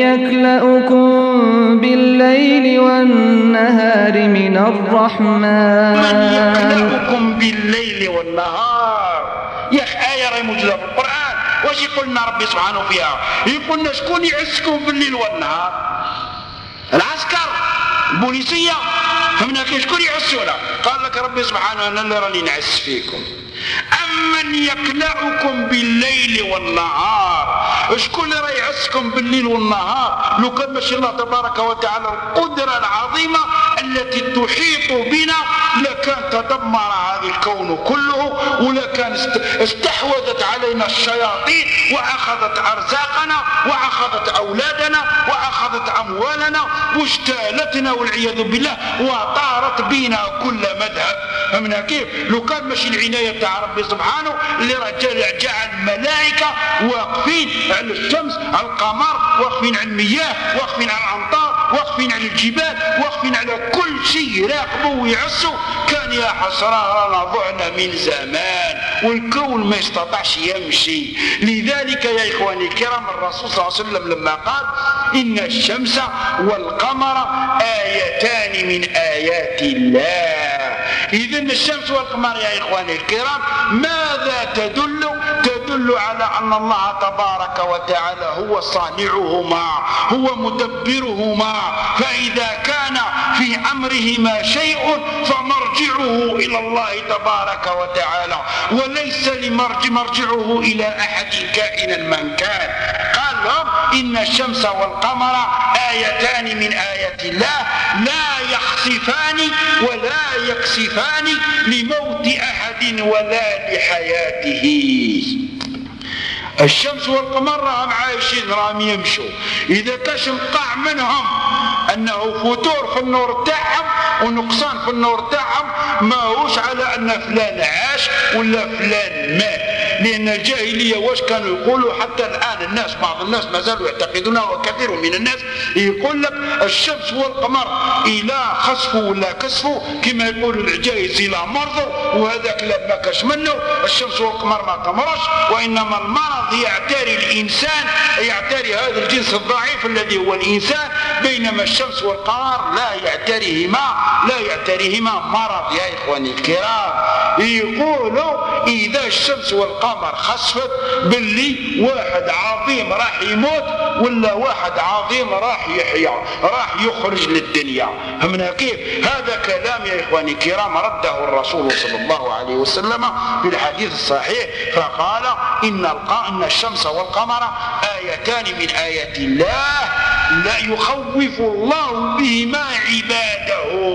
يكلأكم بالليل والنهار من الرحمن. من يكلأكم بالليل والنهار، يا أخي آية راهي موجودة في القرآن. واش يقولنا ربي سبحانه فيها؟ يقولنا شكون يعسكم بالليل والنهار؟ العسكر، البوليسية، فهمنا كيف؟ شكون يعسونا؟ قال لك ربي سبحانه أنا اللي راني نعس فيكم. أما أمن يكلأكم بالليل والنهار؟ شكون اللي راه يعسكم بالليل والنهار؟ لو كان ماشي الله تبارك وتعالى القدرة العظيمة التي تحيط بنا لكان تدمر هذا الكون كله، ولكان استحوذت علينا الشياطين وأخذت أرزاقنا وأخذت أولادنا وأخذت أموالنا واجتالتنا والعياذ بالله وطارت بنا كل مذهب. فهمنا كيف؟ لو كان ماشي العناية تاع ربي سبحانه اللي راه جعل الملائكة واقفين على الشمس على القمر، واقفين على المياه، واقفين على الأمطار، واقفين على الجبال، واقفين على كل شيء يراقبوا ويعسوا، كان يا حسرة رانا ضعنا من زمان والكون ما يستطيعش يمشي. لذلك يا إخواني الكرام الرسول صلى الله عليه وسلم لما قال إن الشمس والقمر آيتان من آيات الله. إذن الشمس والقمر يا إخواني الكرام ماذا تدل؟ تدل على أن الله تبارك وتعالى هو صانعهما، هو مدبرهما، فإذا كان في أمرهما شيء فمرجعه إلى الله تبارك وتعالى، وليس مرجعه إلى أحد كائنا من كان. قال لهم إن الشمس والقمر آيتان من آيات الله لا يخسفان ولا يكسفان لموت أحد ولا لحياته. الشمس والقمر راهم عايشين راهم يمشوا، إذا كاش نقع منهم أنه فتور في النور تاعهم ونقصان في النور تاعهم ماهوش على أن فلان عاش ولا فلان مات، لأن الجاهلية واش كانوا يقولوا حتى الآن الناس بعض الناس ما زالوا يعتقدونها وكثير من الناس يقول لك الشمس والقمر إلى خسفوا ولا كسفوا كما يقولوا العجائز إلى مرضوا، وهذاك لا ما كاش منه. الشمس والقمر ما تمرش، وإنما المرض يعتري الإنسان، يعتري هذا الجنس الضعيف الذي هو الإنسان، بينما الشمس والقمر لا يعتريهما مرض يا إخواني الكرام. يقولوا إذا الشمس والقمر خسفت باللي واحد عظيم راح يموت ولا واحد عظيم راح يحيا، راح يخرج للدنيا. فهمنا كيف؟ هذا كلام يا إخواني الكرام رده الرسول صلى الله عليه وسلم في الحديث الصحيح، فقال إن الشمس والقمر آيتان من آيات الله لا يخوف الله بهما عباده.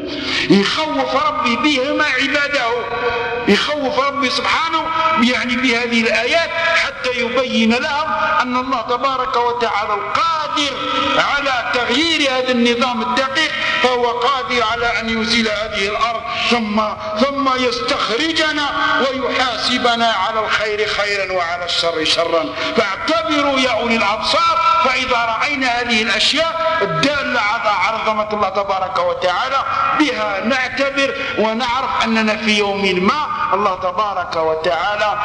يخوف ربي بهما عباده، يخوف ربي سبحانه يعني بهذه الآيات حتى يبين لهم أن الله تبارك وتعالى القادر على تغيير هذا النظام الدقيق، فهو قادر على أن يزيل هذه الأرض ثم يستخرجنا ويحاسبنا على الخير خيرا وعلى الشر شرا. فاعتبروا يا أولي الأبصار، فإذا رأينا هذه الأشياء الدالة على عظمة الله تبارك وتعالى بها نعتبر ونعرف أننا في يوم ما الله تبارك وتعالى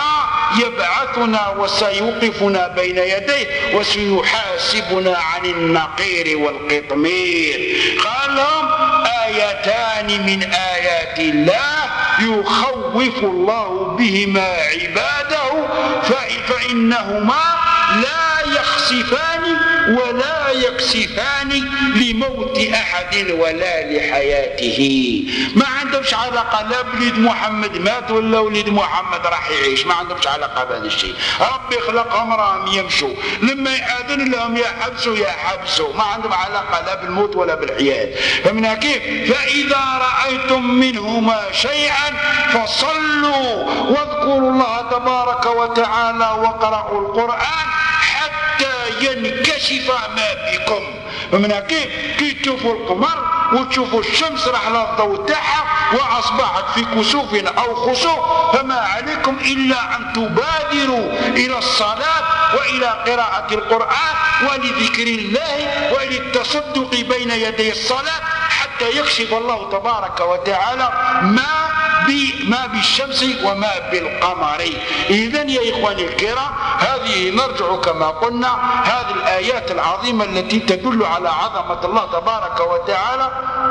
سيبعثنا وسيوقفنا بين يديه وسيحاسبنا عن النقير والقطمير. قال لهم آيتان من آيات الله يخوف الله بهما عباده فإنهما لا يخسفان ولا يكسفان لموت أحد ولا لحياته. ما عندهمش علاقة لا بوليد محمد مات ولا وليد محمد راح يعيش، ما عندهمش علاقة بهذا الشيء. ربي خلقهم راهم يمشوا، لما يأذن لهم يحبسوا، ما عندهم علاقة لا بالموت ولا بالحياة. فمن كيف؟ فإذا رأيتم منهما شيئا فصلوا واذكروا الله تبارك وتعالى واقرأوا القرآن حتى ينكشف ما بكم. فمن كيف؟ كي تشوفوا القمر وتشوفوا الشمس رحلة الضوء تاعها وأصبحت في كسوف أو خسوف، فما عليكم إلا أن تبادروا إلى الصلاة وإلى قراءة القرآن ولذكر الله وإلى التصدق بين يدي الصلاة حتى يكشف الله تبارك وتعالى ما بالشمس وما بالقمر. إذن يا إخواني الكرام هذه نرجع كما قلنا هذه الآيات العظيمة التي تدل على عظمة الله تبارك وتعالى.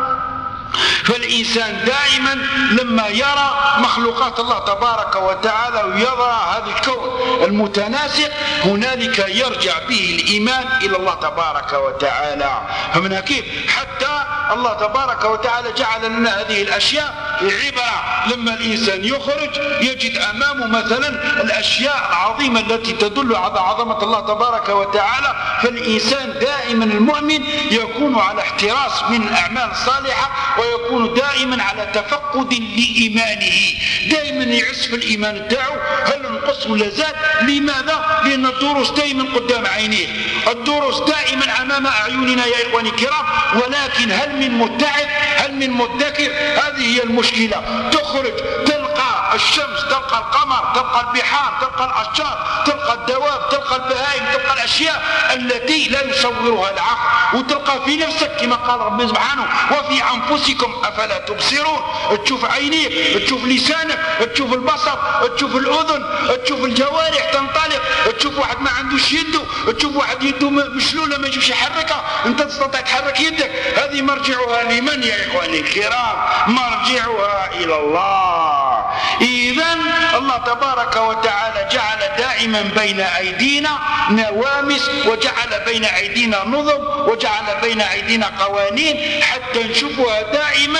فالإنسان دائما لما يرى مخلوقات الله تبارك وتعالى ويرى هذا الكون المتناسق هنالك يرجع به الإيمان إلى الله تبارك وتعالى. فمن كيف؟ حتى الله تبارك وتعالى جعل لنا هذه الأشياء عبرة لما الإنسان يخرج يجد أمامه مثلا الأشياء العظيمة التي تدل على عظمة الله تبارك وتعالى. فالإنسان دائما المؤمن يكون على احتراس من الأعمال الصالحة، ويكون دائما على تفقد لإيمانه، دائما يعس في الإيمان تاعه، هل نقص ولا زاد؟ لماذا؟ لأن الدروس دائما قدام عينيه، الدروس دائما أمام أعيننا يا إخواني الكرام. ولكن هل من متعب؟ هل من مدكر؟ هذه هي المشكلة. تخرج تلقى الشمس، تلقى القمر، تلقى البحار، تلقى الأشجار، تلقى الدواب، تلقى البهائم، تلقى الأشياء التي لا يصورها العقل، وتلقى في نفسك كما قال ربي سبحانه وفي أنفسكم أفلا تبصرون. تشوف عينيك، تشوف لسانك، تشوف البصر، تشوف الأذن، تشوف الجوارح تنطلق، تشوف واحد ما عندوش يده، تشوف واحد يده مشلولة ما يجوش يحركها، أنت تستطيع تحرك يدك. هذه مرجعها لمن يا إخواني الكرام؟ مرجعها إلى الله. إذن الله تبارك وتعالى جعل دائما بين أيدينا نوامس، وجعل بين أيدينا نظم، وجعل بين أيدينا قوانين حتى نشوفها دائما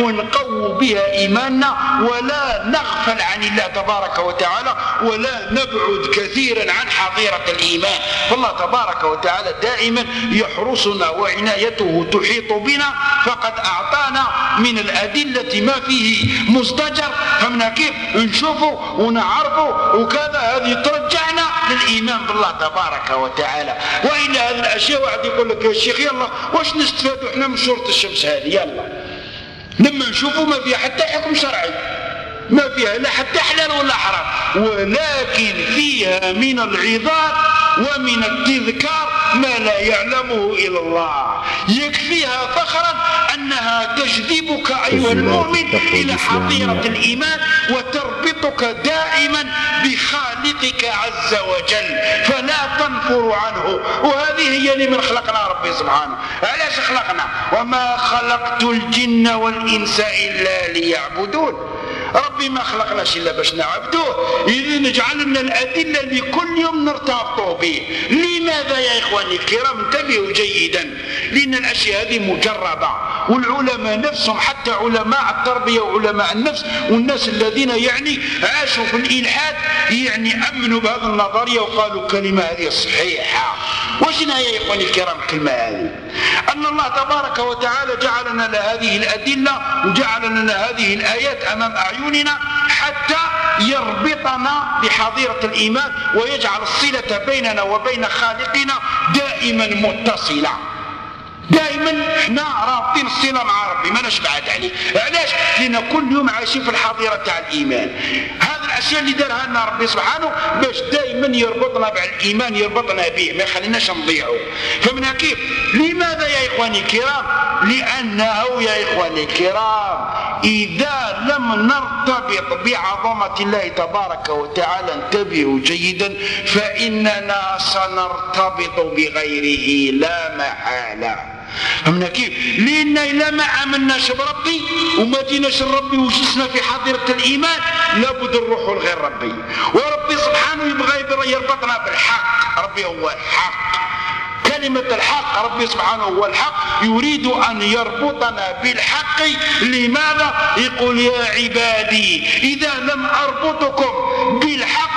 ونقوي بها إيماننا، ولا نغفل عن الله تبارك وتعالى، ولا نبعد كثيرا عن حظيرة الإيمان. فالله تبارك وتعالى دائما يحرسنا وعنايته تحيط بنا، فقد أعطانا من الأدلة ما فيه مزدجر، فمن كيف نشوفه ونعرفه وكذا. هذه ترجعنا للإيمان بالله تبارك وتعالى. وإلى هذه الأشياء واحد يقول لك يا شيخ يلا واش نستفادوا احنا من سورة الشمس هذه؟ يلا لما نشوفوا ما فيها حتى حكم شرعي، ما فيها لا حتى حلال ولا حرام، ولكن فيها من العظات ومن التذكار ما لا يعلمه إلا الله. يكفيها فخرا أنها تجذبك أيها المؤمن إلى حظيرة الإيمان، وتربطك دائما بخالقك عز وجل، فلا تنفر عنه. وهذه هي لمن خلقنا ربي سبحانه. علاش خلقنا؟ وما خلقت الجن والإنس إلا ليعبدون. ربي ما خلقناش إلا باش نعبدوه. إذن نجعل لنا الأدلة اللي كل يوم نرتبطوا به. لماذا يا إخواني الكرام؟ انتبهوا جيدا، لأن الأشياء هذه مجربة، والعلماء نفسهم حتى علماء التربية وعلماء النفس والناس الذين يعني عاشوا في الإلحاد يعني أمنوا بهذه النظرية وقالوا الكلمة هذه صحيحة. وشنا يا إخواني الكرام الكلمة هذه؟ أن الله تبارك وتعالى جعل لنا هذه الأدلة وجعل لنا هذه الآيات أمام أعيننا حتى يربطنا بحظيرة الإيمان، ويجعل الصلة بيننا وبين خالقنا دائما متصلة. دائما احنا رابطين الصلة مع ربي، ما نشبعد عليه. علاش؟ لأن كل يوم عايشين في الحظيرة تاع الإيمان. هذا الأشياء اللي دارها لنا ربي سبحانه باش دائما يربطنا بالإيمان، يربطنا به، ما يخليناش نضيعه. فمن كيف؟ لماذا يا إخواني الكرام؟ لأنه يا إخواني الكرام إذا لم نرتبط بعظمة الله تبارك وتعالى، انتبهوا جيدا، فإننا سنرتبط بغيره لا محالة. فهمنا كيف؟ لأن إذا ما عملناش بربي وما جيناش لربي وجلسنا في حظيرة الإيمان لابد نروحوا لغير ربي. وربي سبحانه يبغى يربطنا بالحق. ربي هو الحق، كلمة الحق. ربي سبحانه هو الحق، يريد أن يربطنا بالحق. لماذا؟ يقول يا عبادي إذا لم أربطكم بالحق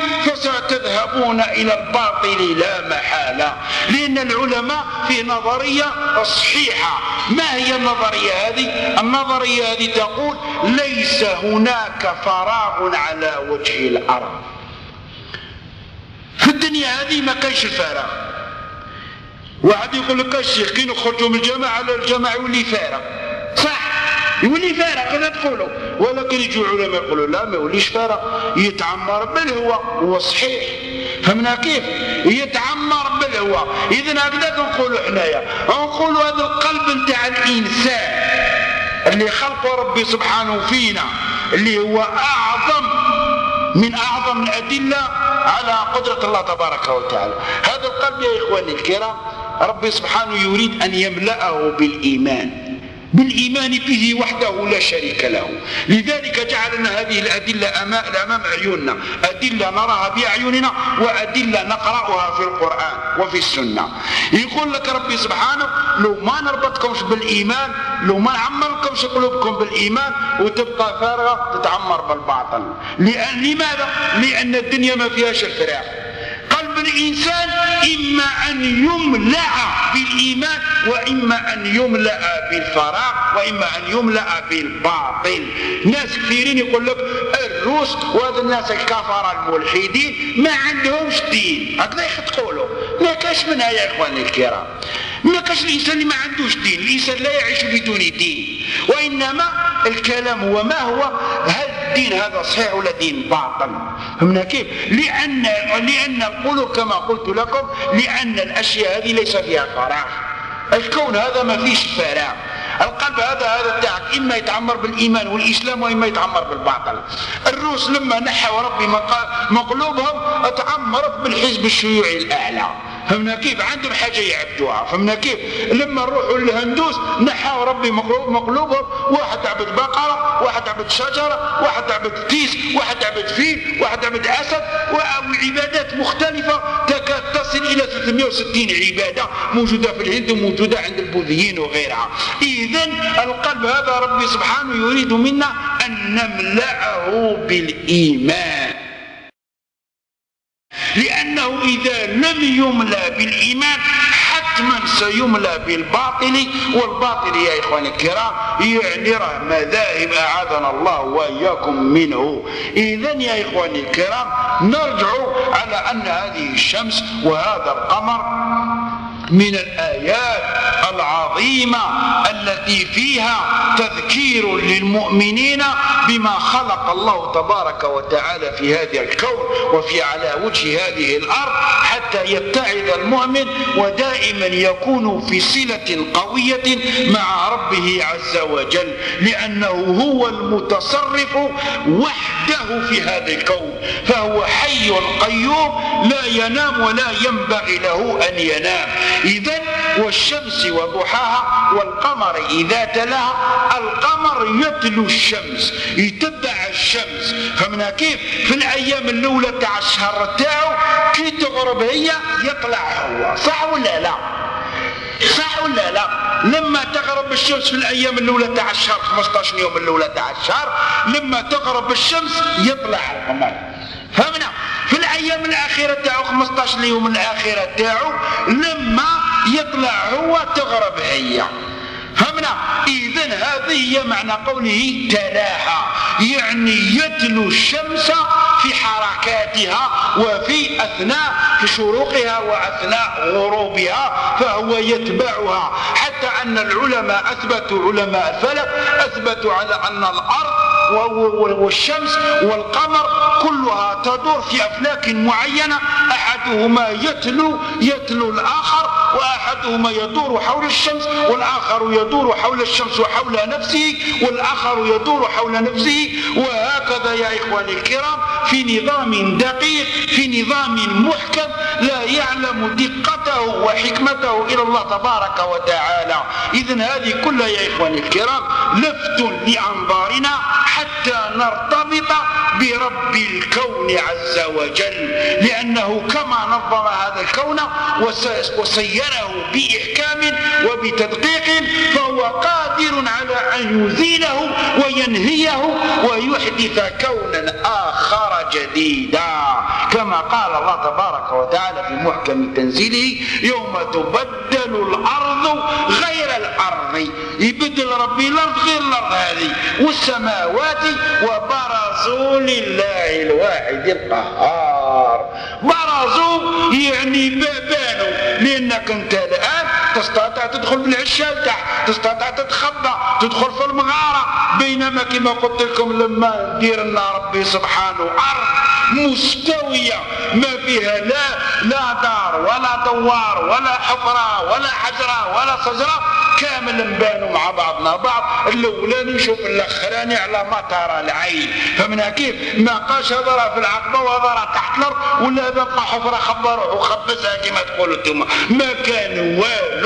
فستذهبون إلى الباطل لا محالة. لأن العلماء في نظرية صحيحة. ما هي النظرية هذه؟ النظرية هذه تقول ليس هناك فراغ على وجه الأرض. في الدنيا هذه ما كانش الفراغ. واحد يقول لك الشيخ كي نخرجوا من الجامعة على الجامعة يولي فارغ، صح يولي فارغ كذا تقولوا، ولكن يجوا العلماء يقولوا لا ما يوليش فارغ، يتعمر بالهواء. هو صحيح، فهمنا كيف؟ يتعمر بالهواء. إذن هكذا نقولوا حنايا، نقولوا هذا القلب نتاع الإنسان اللي خلقه ربي سبحانه فينا، اللي هو من أعظم الأدلة على قدرة الله تبارك وتعالى. هذا القلب يا إخواني الكرام ربي سبحانه يريد أن يملأه بالإيمان. بالإيمان به وحده لا شريك له. لذلك جعل لنا هذه الأدلة أمام أعيننا، أدلة نراها بأعيننا وأدلة نقرأها في القرآن وفي السنة. يقول لك ربي سبحانه لو ما نربطكمش بالإيمان، لو ما نعمركمش قلوبكم بالإيمان وتبقى فارغة تتعمر بالباطل. لماذا؟ لأن الدنيا ما فيهاش الفراغ. قلب الإنسان إما أن يملأ بالإيمان وإما أن يملأ بالفراغ وإما أن يملأ بالباطل. ناس كثيرين يقول لك الروس وهذا الناس الكفار الملحدين ما عندهمش دين، هكذا يقولوا. ما كاش منها يا إخواني الكرام، ما كاش الإنسان اللي ما عندوش دين. الإنسان لا يعيش بدون دين، وإنما الكلام هو ما هو، هل الدين هذا صحيح ولا دين باطل؟ فهمنا كيف؟ لأن القلوب كما قلت لكم، لأن الأشياء هذه ليس فيها فراغ. الكون هذا ما فيش فراغ. القلب هذا تاعك إما يتعمر بالإيمان والإسلام وإما يتعمر بالباطل. الروس لما نحوا ربي مقلوبهم اتعمرت بالحزب الشيوعي الأعلى. فهمنا كيف؟ عندهم حاجة يعبدوها. فهمنا كيف؟ لما نروحوا للهندوس نحاو ربي مقلوبهم، واحد تعبد بقرة، واحد تعبد شجرة، واحد تعبد تيس، واحد تعبد فيل، واحد تعبد أسد، وعبادات مختلفة تكاد تصل إلى 360 عبادة موجودة في الهند وموجودة عند البوذيين وغيرها. إذن القلب هذا ربي سبحانه يريد منا أن نملأه بالإيمان، لأنه إذا لم يملأ بالإيمان حتما سيملأ بالباطل. والباطل يا إخواني الكرام يعني راه مذاهب أعاذنا الله وإياكم منه. إذن يا إخواني الكرام نرجع على أن هذه الشمس وهذا القمر من الآيات العظيمة التي فيها تذكير للمؤمنين بما خلق الله تبارك وتعالى في هذا الكون وفي على وجه هذه الأرض، حتى يتعظ المؤمن ودائما يكون في صلة قوية مع ربه عز وجل، لأنه هو المتصرف وحده في هذا الكون، فهو حي قيوم لا ينام ولا ينبغي له أن ينام. إذن والشمس وضحاها والقمر إذا تلاها، القمر يتلو الشمس، يتبع الشمس. فمن كيف؟ في الأيام الأولى تاع الشهر تاعو كي تغرب هي يطلع هو، صح ولا لا؟ صح ولا لا؟ لما تغرب الشمس في الأيام الأولى تاع الشهر 15 يوم الأولى تاع الشهر، لما تغرب الشمس يطلع القمر. فهمنا؟ في الأيام الأخيرة تاعو 15 يوم الأخيرة تاعو لما يطلع هو تغرب هي. فهمنا؟ إذن هذه هي معنى قوله تلاها، يعني يتلو الشمس في حركاتها وفي أثناء في شروقها وأثناء غروبها، فهو يتبعها. حتى أن العلماء أثبتوا، علماء الفلك أثبتوا على أن الأرض والشمس والقمر كلها تدور في أفلاك معينة، أحدهما يتلو الآخر، وأحدهما يدور حول الشمس والآخر يدور حول الشمس وحول نفسه والآخر يدور حول نفسه، وهكذا يا إخواني الكرام في نظام دقيق، في نظام محكم لا يعلم دقته وحكمته إلا الله تبارك وتعالى. إذن هذه كلها يا إخواني الكرام لفت لأنظارنا حتى نرتبط برب الكون عز وجل، لأنه كما نظم هذا الكون وسيره بإحكام وبتدقيق فهو قادر على أن يزيله وينهيه ويحدث كونا آخر جديدا، كما قال الله تبارك وتعالى في محكم تنزيله يوم تبدل الأرض غير الأرض، يبدل ربي الأرض غير الأرض هذه والسماوات وبرزوا لله الواحد القهار. برزوا يعني بانوا، لأنك أنت الآن تستطيع تدخل بالعشاء تحت، تستطيع تتخبى تدخل في المغارة، بينما كما قلت لكم لما ندير لنا ربي سبحانه أرض مستوية ما فيها لا دار ولا دوار ولا حفرة ولا حجرة ولا شجرة، كامل نبانوا مع بعضنا بعض، الاولاني نشوف الاخراني على ما ترى العين. فمنها كيف ما قاش هذا في العقبه وهذا تحت الارض، ولا هذا حفره خبروه وخبزها كما تقولوا انتم، ما كان والو.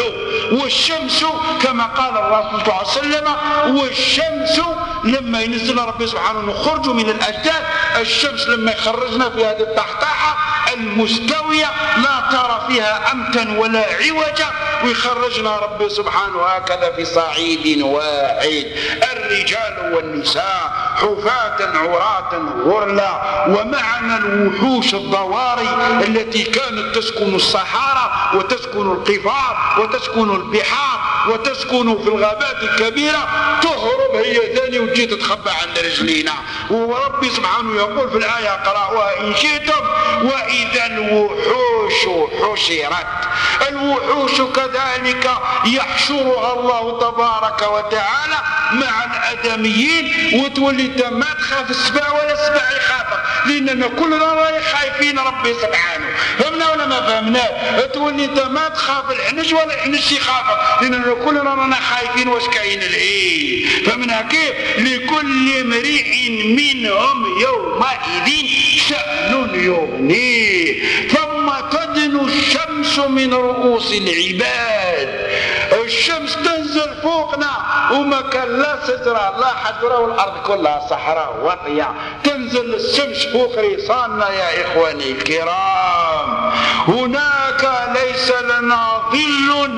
والشمس كما قال الرسول صلى الله عليه وسلم، والشمس لما ينزل ربي سبحانه نخرج من الأجداد، الشمس لما يخرجنا في هذه الطحطاحة المستوية لا ترى فيها أمتا ولا عوجا، ويخرجنا ربي سبحانه هكذا في صعيد واحد، الرجال والنساء حفاة عراة غرلا، ومعنا الوحوش الضواري التي كانت تسكن الصحارى وتسكن القفار وتسكن البحار وتسكن في الغابات الكبيرة، تهرب هي ثاني وتجي تتخبى عند رجلينا. وربي سبحانه يقول في الآية قرأوها إن شئتم: وإذا الوحوش حشرت. الوحوش كذلك يحشرها الله تبارك وتعالى مع الآدميين، وتولي انت ما تخاف السبع ولا السبع يخافك، لأننا كلنا راهي خايفين ربي سبحانه. فهمنا ولا ما فهمنا؟ تولي انت ما تخاف الحنج ولا الحنج يخافك، لأننا كلنا رانا خايفين واش كاين العيد. فمنها كيف لكل امرئ منهم يومئذ شأن يغنيه، ثم تدنو الشمس من رؤوس العباد. الشمس تنزل فوقنا وما كان لا شجرة لا حجرة، والأرض كلها صحراء واطية، تنزل الشمس فوق رصاننا يا إخواني الكرام. هناك ليس لنا ظل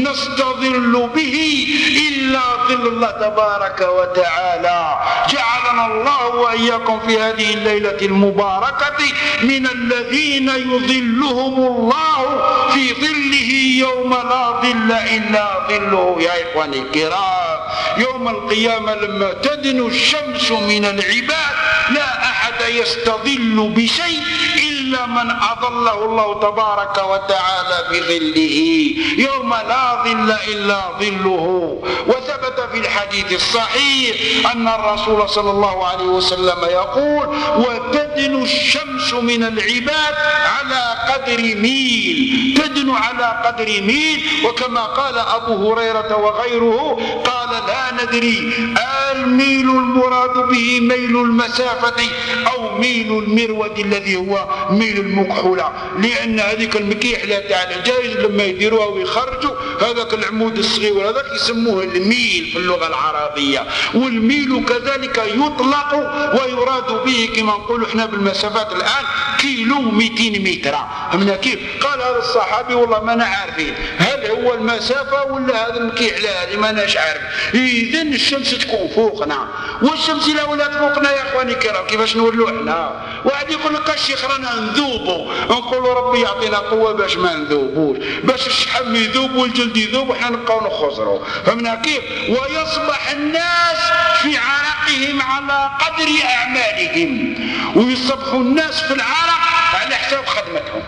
نستظل به إلا ظل الله تبارك وتعالى. جعلنا الله وإياكم في هذه الليلة المباركة من الذين يظلهم الله في ظله يوم لا ظل إلا ظله يا إخواني الكرام. يوم القيامة لما تدنو الشمس من العباد لا أحد يستظل بشيء إلا من أظله الله تبارك وتعالى بظله يوم لا ظل إلا ظله. وثبت في الحديث الصحيح أن الرسول صلى الله عليه وسلم يقول: وتدنو الشمس من العباد على قدر ميل، تدنو على قدر ميل. وكما قال أبو هريرة وغيره قال: لا ندري الميل المراد به ميل المسافة أو ميل المرود الذي هو ميل المكحولة، لأن هذيك المكيحلة تاع الجايز لما يديروها ويخرجوا هذاك العمود الصغير هذاك يسموه الميل في اللغة العربية. والميل كذلك يطلق ويراد به كما نقول احنا بالمسافات الآن كيلو 200 متر. فهمنا كيف؟ قال هذا الصحابي: والله ما أنا عارفين هل هو المسافة ولا هذا المكيحلة هذه ما أناش عارف. إذن الشمس تكون فوقنا، والشمس لا ولات فوقنا يا إخواني الكرام كيفاش نولوا احنا؟ واحد يقول لك الشيخ رانا نذوبوا، نقولوا ربي يعطينا قوة باش ما نذوبوش، باش الشحم يذوب والجلد يذوب وحنا نبقاو نخزروا. فهمنا كيف؟ ويصبح الناس في عرقهم على قدر أعمالهم، ويصبحوا الناس في العرق على حساب خدمتهم.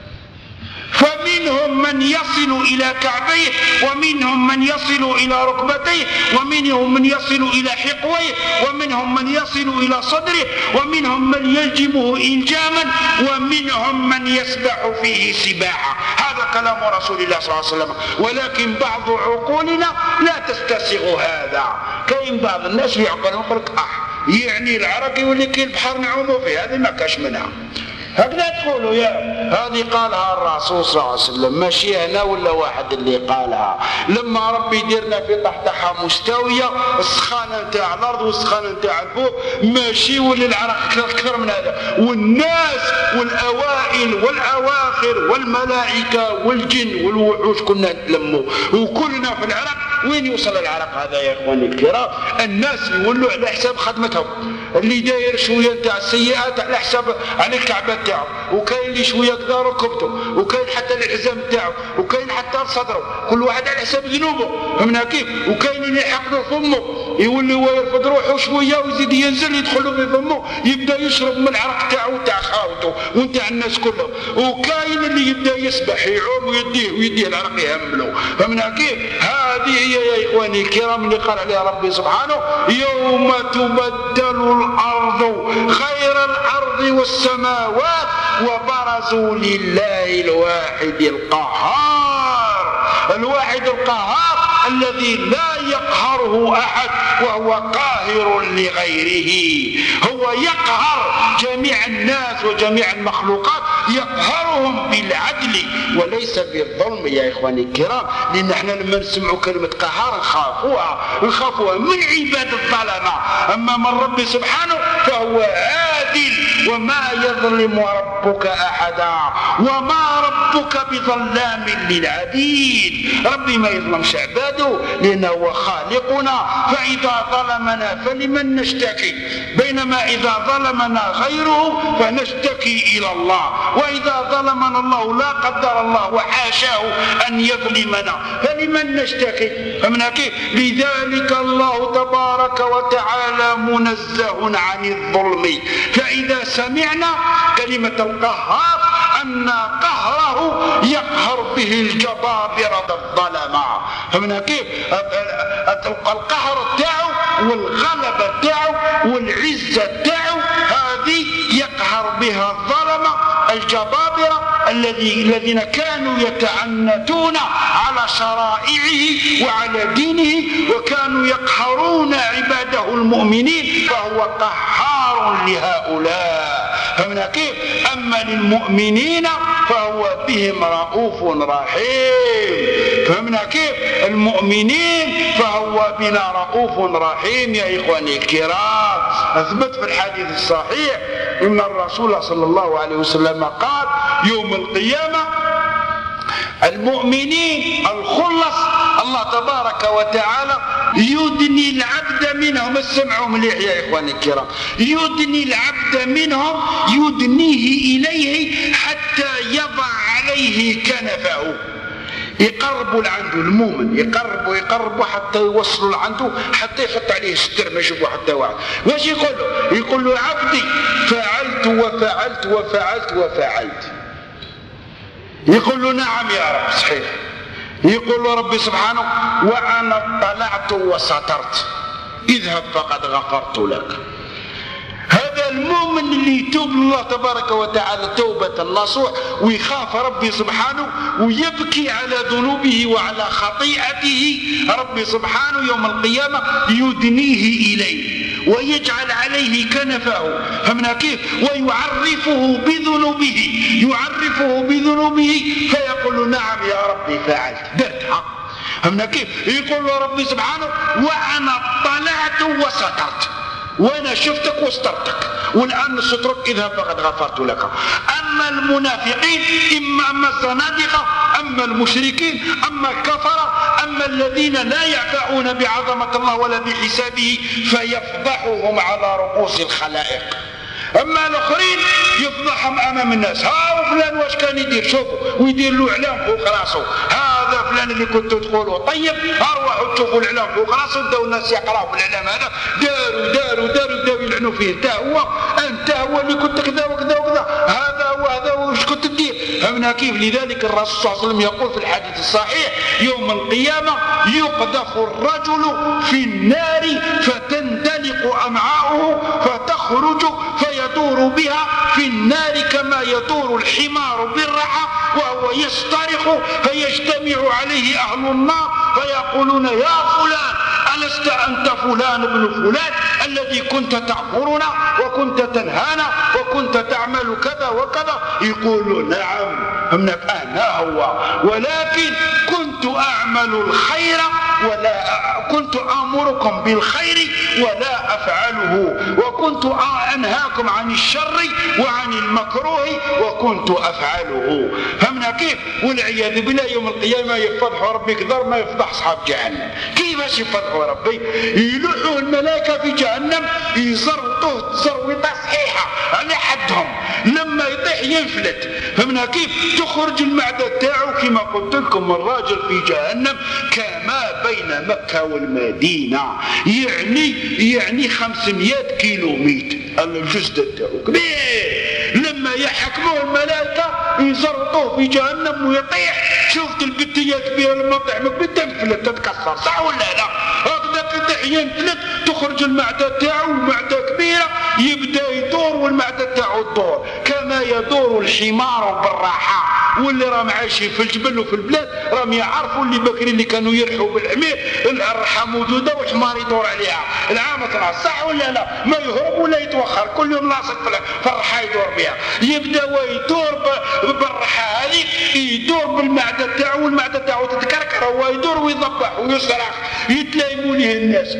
فمنهم من يصل إلى كعبيه، ومنهم من يصل إلى ركبتيه، ومنهم من يصل إلى حقويه، ومنهم من يصل إلى صدره، ومنهم من يلجمه إلجاما، ومنهم من يسبح فيه سباحة. هذا كلام رسول الله صلى الله عليه وسلم. ولكن بعض عقولنا لا تستسيغ هذا. كاين بعض الناس في عقولهم يقول لك يعني العرق يولي كي البحر نعوموا فيه، هذه ما كاش منها. هكذا تقولوا يا هذه قالها الرسول صلى الله عليه وسلم، ماشي أنا ولا واحد اللي قالها. لما ربي يديرنا في طحطحة مستوية، السخانة نتاع الأرض والسخانة نتاع الفوق ماشي واللي العرق أكثر من هذا. والناس والأوائل والأواخر والملائكة والجن والوحوش كنا نتلموا وكلنا في العرق. وين يوصل العرق هذا يا إخواني الكرام؟ الناس يولوا على حساب خدمتهم، اللي داير شوية نتاع السيئات على حساب على الكعبة تاعو، وكاين اللي شوية كذا ركبته، وكاين حتى الحزام تاعو، وكاين حتى صدره، كل واحد على حساب ذنوبه. فهمنا كيف؟ وكاين اللي يحقنوا فمه يولي هو يرفض روحه شوية ويزيد ينزل يدخلوا في فمه يبدا يشرب من العرق تاعو تاع خاوته ونتاع الناس كلهم. وكاين اللي يبدا يسبح يعوم ويديه العرق يهمله. فهمنا كيف؟ هذه هي يا إخواني الكرام اللي قال عليها ربي سبحانه: يوم تبدل الأرض غير الأرض والسماوات وبرزوا لله الواحد القهار. الواحد القهار الذي لا يقهره أحد وهو قاهر لغيره. هو يقهر جميع الناس وجميع المخلوقات، يقهرهم بالعدل وليس بالظلم يا إخواني الكرام. لأن احنا لما نسمع كلمة قهار نخافوها من عباد الظلمة. أما من ربي سبحانه فهو عادل، وما يظلم ربك أحدا وما ربك بظلام للعبيد. ربي ما يظلمش عباده لأنه هو خالقنا، فإذا ظلمنا فلمن نشتكي؟ بينما إذا ظلمنا غيره فنشتكي إلى الله، وإذا ظلمنا الله لا قدر الله وحاشاه أن يظلمنا فلمن نشتكي؟ فمن كيف؟ لذلك الله تبارك وتعالى منزه عن الظلم. فإذا سمعنا كلمة القهار أن قهره يقهر به الجبابرة الظلمة. فمن كيف؟ القهر تاعه والغلبة تاعه والعزة تاعه هذه يقهر بها الظلمة الجبابرة الذين كانوا يتعنتون على شرائعه وعلى دينه وكانوا يقهرون عباده المؤمنين، فهو قهار لهؤلاء. فمن كيف؟ أما للمؤمنين فهو بهم رؤوف رحيم. فمن كيف؟ المؤمنين فهو بنا رؤوف رحيم يا إخواني الكرام. أثبت في الحديث الصحيح إن الرسول صلى الله عليه وسلم قال يوم القيامة المؤمنين الخلص الله تبارك وتعالى يدني العبد منهم، اسمعوا مليح يا إخواني الكرام، يدني العبد منهم يدنيه إليه حتى يضع عليه كنفه. يقربوا لعنده المؤمن، يقربوا حتى يوصلوا لعنده حتى يحط عليه ستر ما يشوفوا حتى واحد. واش يقول له عبدي فعلت وفعلت وفعلت وفعلت. يقول له نعم يا رب صحيح. يقول له ربي سبحانه وأنا اطلعت وسترت، اذهب فقد غفرت لك. هذا المؤمن اللي يتوب الله تبارك وتعالى توبة نصوح ويخاف ربي سبحانه ويبكي على ذنوبه وعلى خطيئته، ربي سبحانه يوم القيامة يدنيه إليه ويجعل عليه كنفه. فمن كيف؟ ويعرفه بذنوبه فيقول نعم يا ربي فعلت درتها. فمن كيف؟ يقول له ربي سبحانه وأنا اطلعت وسترت، وانا شفتك واسترتك والان سترك، اذهب فقد غفرت لك. اما المنافقين اما الزنادقه اما المشركين اما الكفره اما الذين لا يعبؤون بعظمه الله ولا بحسابه فيفضحهم على رؤوس الخلائق. اما الاخرين يفضحهم امام الناس، ها فلان واش كان يدير، شوفوا ويدير له اعلام فوق راسه، هذا فلان اللي كنتوا تقولوا طيب اروحوا تشوفوا الاعلام فوق راسه، بداو الناس يقراوا بالاعلام هذا داروا يلعنوا فيه، انت هو اللي كنت كذا وكذا وكذا، هذا واش كنت تدير. فمن كيف؟ لذلك الرسول صلى الله عليه وسلم يقول في الحديث الصحيح يوم القيامه يقذف الرجل في النار فتندلق امعاؤه فتخرج فيدور بها في النار كما يدور الحمار بالرحى وهو يصطرخ، فيجتمع عليه أهل النار فيقولون يا فلان ألست أنت فلان ابن فلان الذي كنت تأمرنا وكنت تنهانا وكنت تعمل كذا وكذا؟ يقول نعم أنا هو، ولكن كنت أعمل الخير ولا كنت آمركم بالخير ولا أفعله، وكنت أنهاكم عن الشر وعن المكروه وكنت أفعله. فهمنا كيف؟ والعياذ بالله يوم القيامة يفضحوا ربي كدر ما يفضح أصحاب جهنم. كيفاش يفضحوا ربي؟ يلوحوا الملائكة في جهنم يزرطوه تزروطة صحيحة على حدهم، لما يطيح ينفلت. فهمنا كيف؟ تخرج المعدة تاعو كما قلت لكم الراجل في جهنم كما بين مكة والمدينة، يعني 500 كيلومتر الجسد تاعو كبير. لما يحكموه الملائكة يزرطوه في جهنم ويطيح. شفت البتية كبيرة لما تحمك بتنفلت تتكسر، صح ولا لا؟ هكذا يطيح ينفلت، تخرج المعدة تاعو معدة كبيرة يبدأ يدور والمعدة تاعو تدور كما يدور الحمار بالراحة. واللي راهم عايشين في الجبل وفي البلاد راهم يعرفوا اللي بكري اللي كانوا يرحوا بالحمير، الرحى موجوده والحمار يدور عليها العام 12، صح ولا لا؟ ما يهرب ولا يتوخر، كل يوم لاصق في الرحى يدور بها. يبدا ويدور بالرحى هذه، يدور بالمعده تاعو، والمعده تاعو تتكركر، هو يدور ويضبح ويصرخ، يتلايموا ليه الناس.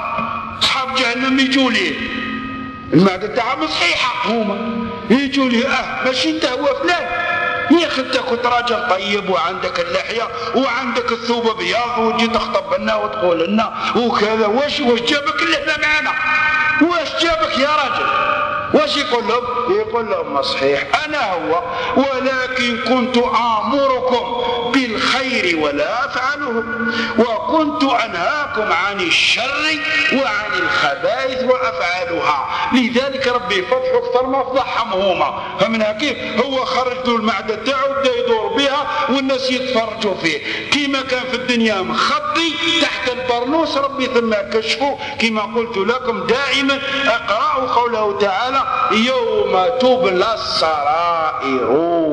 اصحاب جهنم يجوا ليه، المعده تاعهم صحيحه، هما يجوا ليه ماشي انت هو فلان يا اخي، انت كنت راجل طيب وعندك اللحيه وعندك الثوب بياض وتجي تخطب لنا وتقول لنا وكذا، واش جابك لهنا معنا؟ واش جابك يا راجل؟ واش يقول لهم؟ يقول لهم ما صحيح انا هو، ولكن كنت امركم بالخير ولا افعله، وكنت انهاكم عن الشر وعن الخبائث وافعالها. لذلك ربي يفضحوا اكثر ما فضحهم هما. فمنها كيف هو خرج له المعده تاعو بدا يدور بها والناس يتفرجوا فيه، كيما كان في الدنيا مخطي تحت البرنوس ربي ثم كشفه. كما قلت لكم دائما اقرأوا قوله تعالى يوم تبلى السرائر،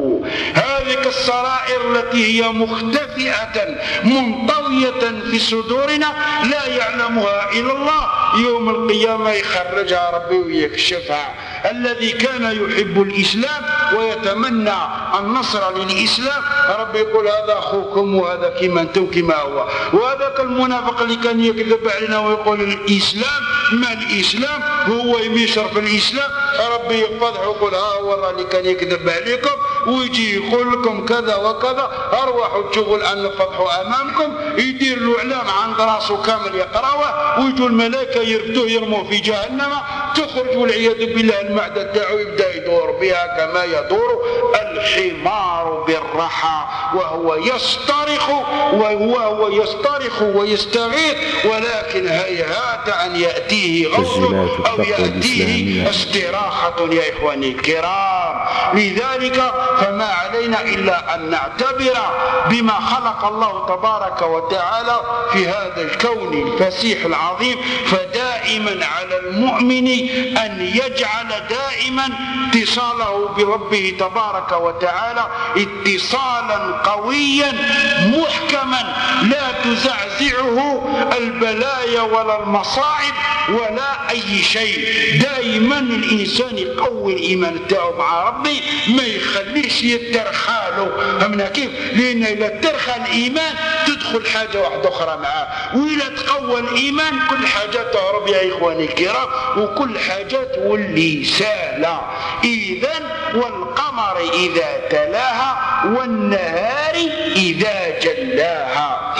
هذه السرائر التي هي مختفئة منطوية في صدورنا لا يعلمها إلا الله، يوم القيامة يخرجها ربي ويكشفها. الذي كان يحب الإسلام ويتمنى النصر للإسلام ربي يقول هذا أخوكم وهذا كما أنتم كما هو. وهذاك المنافق اللي كان يكذب علينا ويقول الإسلام، ما الإسلام هو يميشر في الإسلام، ربي يفضح ويقول هو اللي كان يكذب عليكم ويجي يقول لكم كذا وكذا، أرواحوا تشوفوا الآن نفضحوا أمامكم، يدير له إعلام عند راسه كامل يقرأوه، ويجوا الملائكة يربطوه يرموه في جهنم، تخرج والعياذ بالله المعدة تاعو يبدا يدور بها كما يدور الحمار بالرحى، وهو يصطرخ ويستغيث، ولكن هيهات أن يأتيه غوث أو يأتيه استراحة يا إخواني الكرام. لذلك فما علينا إلا أن نعتبر بما خلق الله تبارك وتعالى في هذا الكون الفسيح العظيم. فدائما على المؤمن أن يجعل دائما اتصاله بربه تبارك وتعالى اتصالا قويا محكما لا تزعزعه البلايا ولا المصاعب ولا أي شيء. دائما الإنسان يقوي الإيمان تاعه مع ربي، ما يخليش يترخاله. فهمنا كيف؟ لأن إذا ترخى الإيمان تدخل حاجة واحدة أخرى معاه، وإذا تقوى الإيمان كل حاجة تهرب يا إخواني الكرام، وكل حاجة تولي سهلة. إذن والقمر إذا تلاها والنهار إذا جلاها.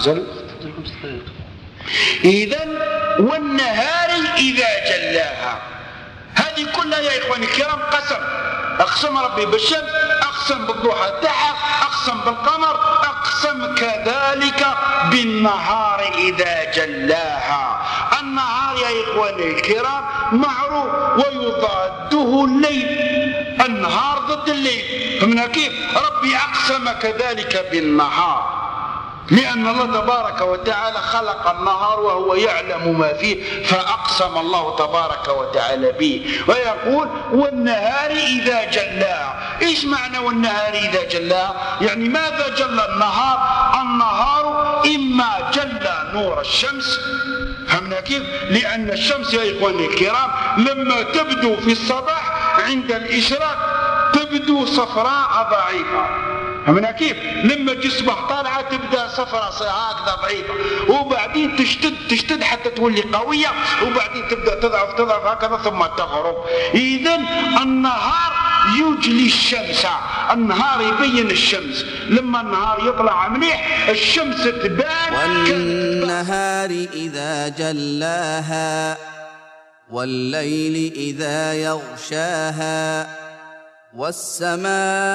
إذن والنهار إذا جلاها، هذه كلها يا إخواني الكرام قسم. أقسم ربي بالشمس، أقسم بالضحى تاعها، أقسم بالقمر، أقسم كذلك بالنهار إذا جلاها. النهار يا إخواني الكرام معروف ويضاده الليل، النهار ضد الليل. فمن كيف ربي أقسم كذلك بالنهار، لأن الله تبارك وتعالى خلق النهار وهو يعلم ما فيه، فأقسم الله تبارك وتعالى به. ويقول والنهار إذا جلاها. إيش معنى والنهار إذا جلاها؟ يعني ماذا جلى النهار؟ النهار إما جلى نور الشمس، فهمنا كيف؟ لأن الشمس يا إخواني الكرام لما تبدو في الصباح عند الإشراق تبدو صفراء ضعيفة، فهمنا كيف؟ لما تصبح طالعة تبدأ صفرة هكذا ضعيفة، وبعدين تشتد حتى تولي قوية، وبعدين تبدأ تضعف هكذا ثم تغرب. إذن النهار يجلي الشمس، النهار يبين الشمس، لما النهار يطلع مليح الشمس تبان. والنهار إذا جلاها والليل إذا يغشاها والسماء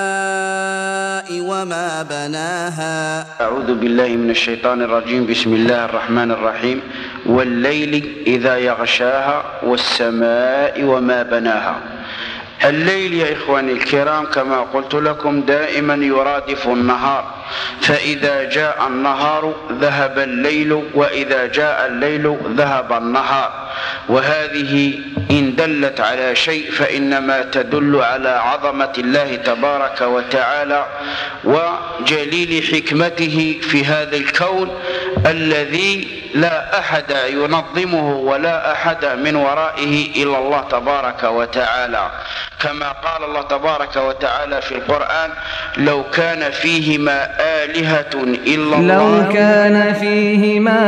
وما بناها. أعوذ بالله من الشيطان الرجيم. بسم الله الرحمن الرحيم. والليل إذا يغشاها والسماء وما بناها. الليل يا إخواني الكرام كما قلت لكم دائما يرادف النهار، فإذا جاء النهار ذهب الليل، وإذا جاء الليل ذهب النهار. وهذه إن دلت على شيء فإنما تدل على عظمة الله تبارك وتعالى وجليل حكمته في هذا الكون الذي لا أحد ينظمه ولا أحد من ورائه إلا الله تبارك وتعالى، كما قال الله تبارك وتعالى في القرآن: لو كان فيهما آلهة إلا الله لو كان فيهما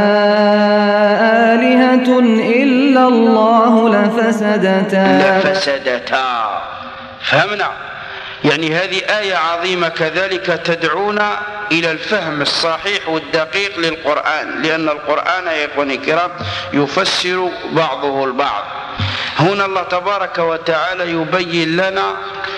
آلهة إلا الله لفسدتا. فهمنا؟ يعني هذه آية عظيمة كذلك تدعونا إلى الفهم الصحيح والدقيق للقرآن، لأن القرآن يا إخواني الكرام يفسر بعضه البعض. هنا الله تبارك وتعالى يبين لنا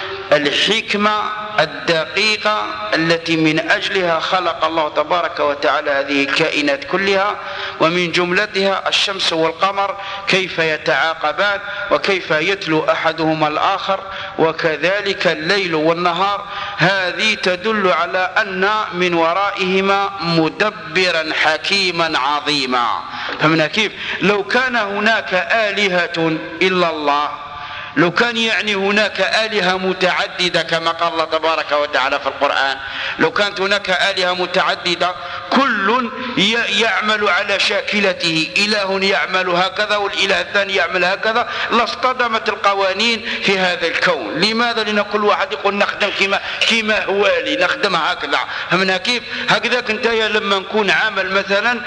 الحكمة الدقيقة التي من أجلها خلق الله تبارك وتعالى هذه الكائنات كلها، ومن جملتها الشمس والقمر كيف يتعاقبان وكيف يتلو أحدهما الآخر، وكذلك الليل والنهار. هذه تدل على أن من ورائهما مدبرا حكيما عظيما. فمن كيف لو كان هناك آلهة إلا الله، لو كان يعني هناك آلهة متعددة كما قال الله تبارك وتعالى في القرآن، لو كانت هناك آلهة متعددة كل يعمل على شاكلته، إله يعمل هكذا والإله الثاني يعمل هكذا، لاصطدمت القوانين في هذا الكون. لماذا؟ لأن كل واحد يقول نخدم كما هو لي، نخدم هكذا. فمن كيف هكذاك انت لما نكون عامل مثلا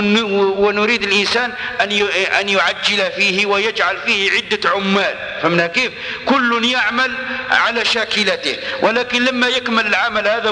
ونريد الإنسان أن يعجل فيه ويجعل فيه عدة عمال، فمن كيف كل يعمل على شاكلته، ولكن لما يكمل العمل هذا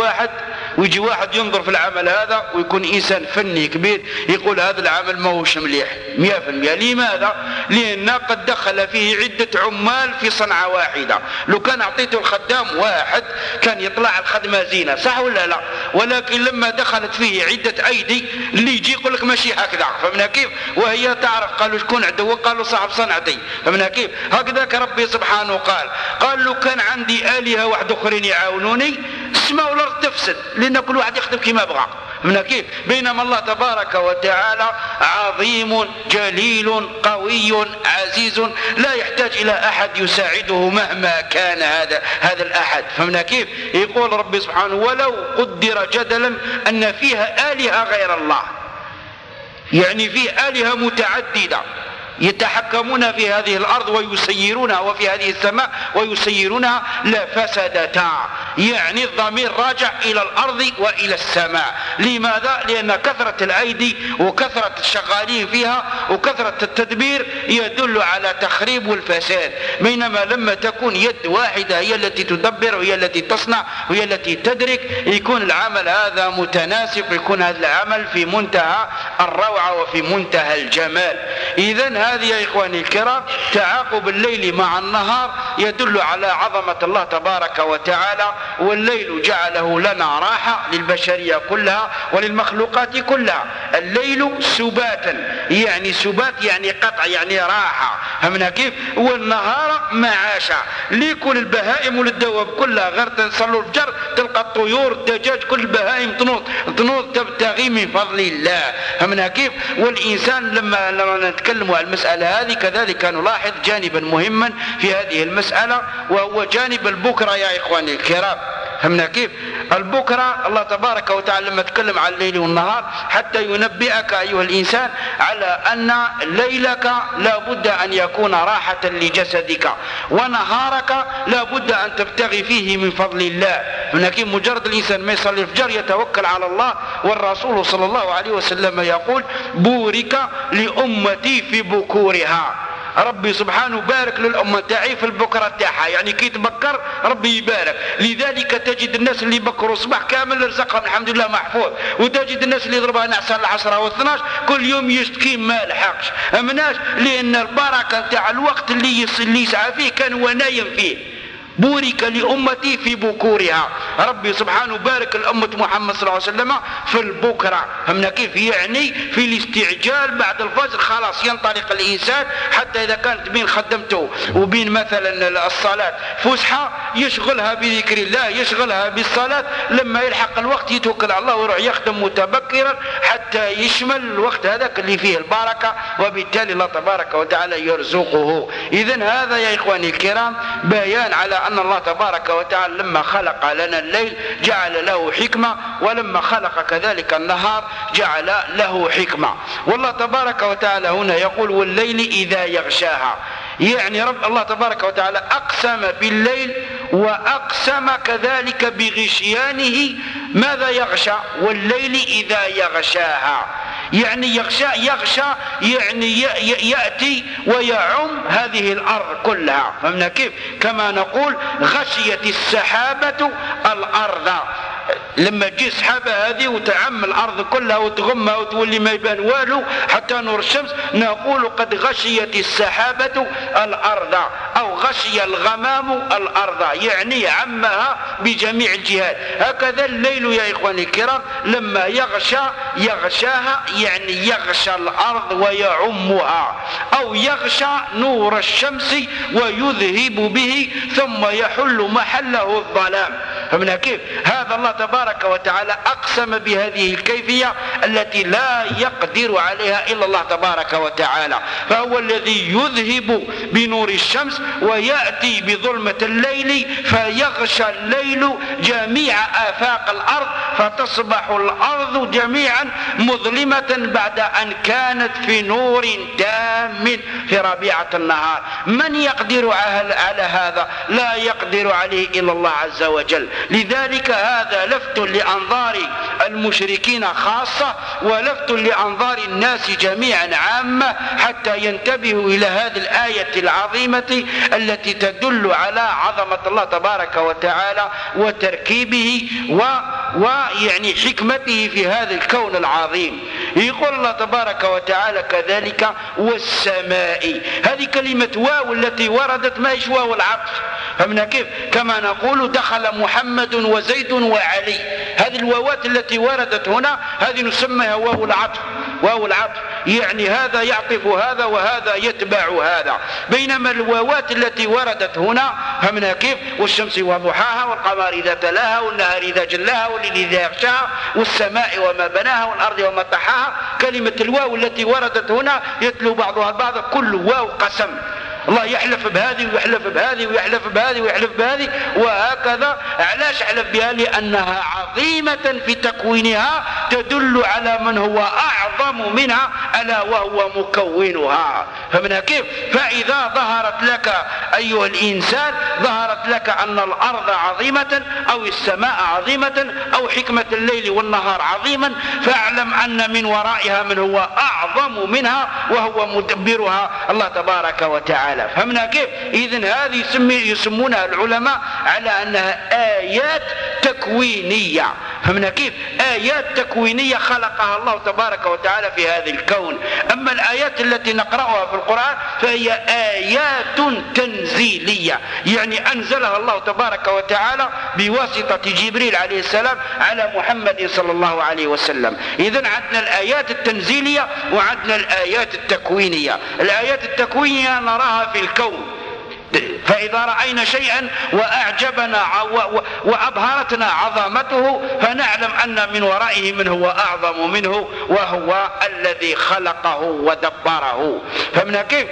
ويجي واحد ينظر في العمل هذا ويكون إنسان فني كبير يقول هذا العمل ما هوش مليح 100%. لماذا؟ لأن قد دخل فيه عدة عمال في صنعة واحدة. لو كان أعطيته الخدام واحد كان يطلع الخدمة زينة، صح ولا لا؟ ولكن لما دخلت فيه عدة أيدي اللي يجي يقول لك ماشي هكذا، فمن كيف وهي تعرف قالوا شكون عدو، قالوا صاحب صنعتي. فمن كيف هكذاك ربي سبحانه قال لو كان عندي آلهة واحد أخرين يعاونوني السماء والأرض تفسد، لأن كل واحد يخدم كما بغى. من كيف بينما الله تبارك وتعالى عظيم جليل قوي عزيز لا يحتاج إلى أحد يساعده مهما كان هذا الأحد. فمن كيف يقول ربي سبحانه: ولو قدر جدلا أن فيها آلهة غير الله، يعني فيه آلهة متعددة يتحكمون في هذه الأرض ويسيرونها وفي هذه السماء ويسيرونها لفسدتا، يعني الضمير راجع إلى الأرض وإلى السماء. لماذا؟ لأن كثرة الأيدي وكثرة الشغالين فيها وكثرة التدبير يدل على تخريب والفساد، بينما لما تكون يد واحدة هي التي تدبر وهي التي تصنع وهي التي تدرك يكون العمل هذا متناسق، يكون هذا العمل في منتهى الروعة وفي منتهى الجمال. إذن هذه يا إخواني الكرام تعاقب الليل مع النهار يدل على عظمة الله تبارك وتعالى. والليل جعله لنا راحة للبشرية كلها وللمخلوقات كلها. الليل سباتا، يعني سبات يعني قطع يعني راحة، فمن كيف والنهار معاشا لكل البهائم والدواب كلها. غير تصلوا الفجر تلقى الطيور الدجاج كل البهائم تنوض تبتغي من فضل الله، فمن كيف. والإنسان لما نتكلم عن المسألة هذه كذلك نلاحظ جانبا مهما في هذه المسألة، وهو جانب البكرة يا إخواني الكرام. فهمنا كيف البكرة؟ الله تبارك وتعالى لما تكلم عن الليل والنهار حتى ينبئك أيها الإنسان على أن ليلك لا بد أن يكون راحة لجسدك، ونهارك لا بد أن تبتغي فيه من فضل الله. لكن مجرد الإنسان ما يصلي الفجر يتوكل على الله، والرسول صلى الله عليه وسلم يقول: بورك لأمتي في بكورها. ربي سبحانه بارك للأمة تاعي في البكرة تاعها، يعني كي تبكر ربي يبارك. لذلك تجد الناس اللي بكروا صباح كامل رزقهم الحمد لله محفوظ، وتجد الناس اللي يضربها نعسى العشرة و12 كل يوم يشتكي ما لحقش. مناش؟ لأن البركة تاع الوقت اللي يسعى فيه كان هو نايم فيه، بورك لأمتي في بكورها. ربي سبحانه بارك الأمة محمد صلى الله عليه وسلم في البكرة. فهمنا كيف؟ يعني في الاستعجال بعد الفجر خلاص ينطلق الإنسان، حتى إذا كانت بين خدمته وبين مثلا الصلاة فسحة يشغلها بذكر الله، يشغلها بالصلاة، لما يلحق الوقت يتوكل على الله ويروح يخدم متبكرا حتى يشمل الوقت هذاك اللي فيه البركة، وبالتالي الله تبارك وتعالى يرزقه. إذن هذا يا إخواني الكرام بيان على أن الله تبارك وتعالى لما خلق لنا الليل جعل له حكمة، ولما خلق كذلك النهار جعل له حكمة. والله تبارك وتعالى هنا يقول والليل إذا يغشاها، يعني رب الله تبارك وتعالى أقسم بالليل وأقسم كذلك بغشيانه. ماذا يغشى؟ والليل إذا يغشاها، يعني يغشى يعني يأتي ويعم هذه الأرض كلها. فهمنا كيف؟ كما نقول غشيت السحابة الأرض، لما تجي السحابة هذه وتعم الأرض كلها وتغمها وتولي ما يبان والو حتى نور الشمس، نقول قد غشيت السحابة الأرض، أو غشي الغمام الأرض، يعني عمها بجميع الجهات. هكذا الليل يا إخواني الكرام لما يغشاها يعني يغشى الأرض ويعمها، أو يغشى نور الشمس ويذهب به ثم يحل محله الظلام. فمن كيف؟ هذا الله تبارك وتعالى أقسم بهذه الكيفية التي لا يقدر عليها إلا الله تبارك وتعالى، فهو الذي يذهب بنور الشمس ويأتي بظلمة الليل فيغشى الليل جميع آفاق الأرض، فتصبح الأرض جميعا مظلمة بعد أن كانت في نور تام في ربيعة النهار. من يقدر على هذا؟ لا يقدر عليه إلا الله عز وجل. لذلك هذا لفت لأنظار المشركين خاصة، ولفت لأنظار الناس جميعا عامة، حتى ينتبهوا إلى هذه الآية العظيمة التي تدل على عظمة الله تبارك وتعالى وتركيبه ويعني حكمته في هذا الكون العظيم. يقول الله تبارك وتعالى كذلك والسماء، هذه كلمة واو التي وردت ما هيش واو العطف. فمن كيف؟ كما نقول دخل محمد وزيد وعلي، هذه الواوات التي وردت هنا هذه نسميها واو العطف. واو العطف يعني هذا يعطف هذا وهذا يتبع هذا، بينما الواوات التي وردت هنا فمن كيف؟ والشمس وضحاها والقمر إذا تلاها والنهار إذا جلاها والليل إذا يغشاها والسماء وما بناها والأرض وما طحاها. كلمة الواو التي وردت هنا يتلو بعضها البعض، كل واو قسم. الله يحلف بهذه ويحلف بهذه ويحلف بهذه ويحلف بهذه وهكذا. علاش حلف بها؟ لأنها عظيمة في تكوينها، تدل على من هو أعظم منها ألا وهو مكونها. فمن كيف؟ فإذا ظهرت لك أيها الإنسان ظهرت لك أن الأرض عظيمة أو السماء عظيمة أو حكمة الليل والنهار عظيما، فاعلم أن من ورائها من هو أعظم منها وهو مدبرها الله تبارك وتعالى. فهمنا كيف؟ إذن هذه يسمونها العلماء على أنها آيات تكوينية. فهمنا كيف؟ آيات تكوينية خلقها الله تبارك وتعالى في هذا الكون. أما الآيات التي نقرأها في القرآن فهي آيات تنزيلية، يعني أنزلها الله تبارك وتعالى بواسطة جبريل عليه السلام على محمد صلى الله عليه وسلم. إذن عندنا الآيات التنزيلية وعندنا الآيات التكوينية. الآيات التكوينية نراها في الكون، فإذا رأينا شيئا وأعجبنا وأبهرتنا عظمته فنعلم أن من ورائه من هو أعظم منه وهو الذي خلقه ودبره. فمن كيف؟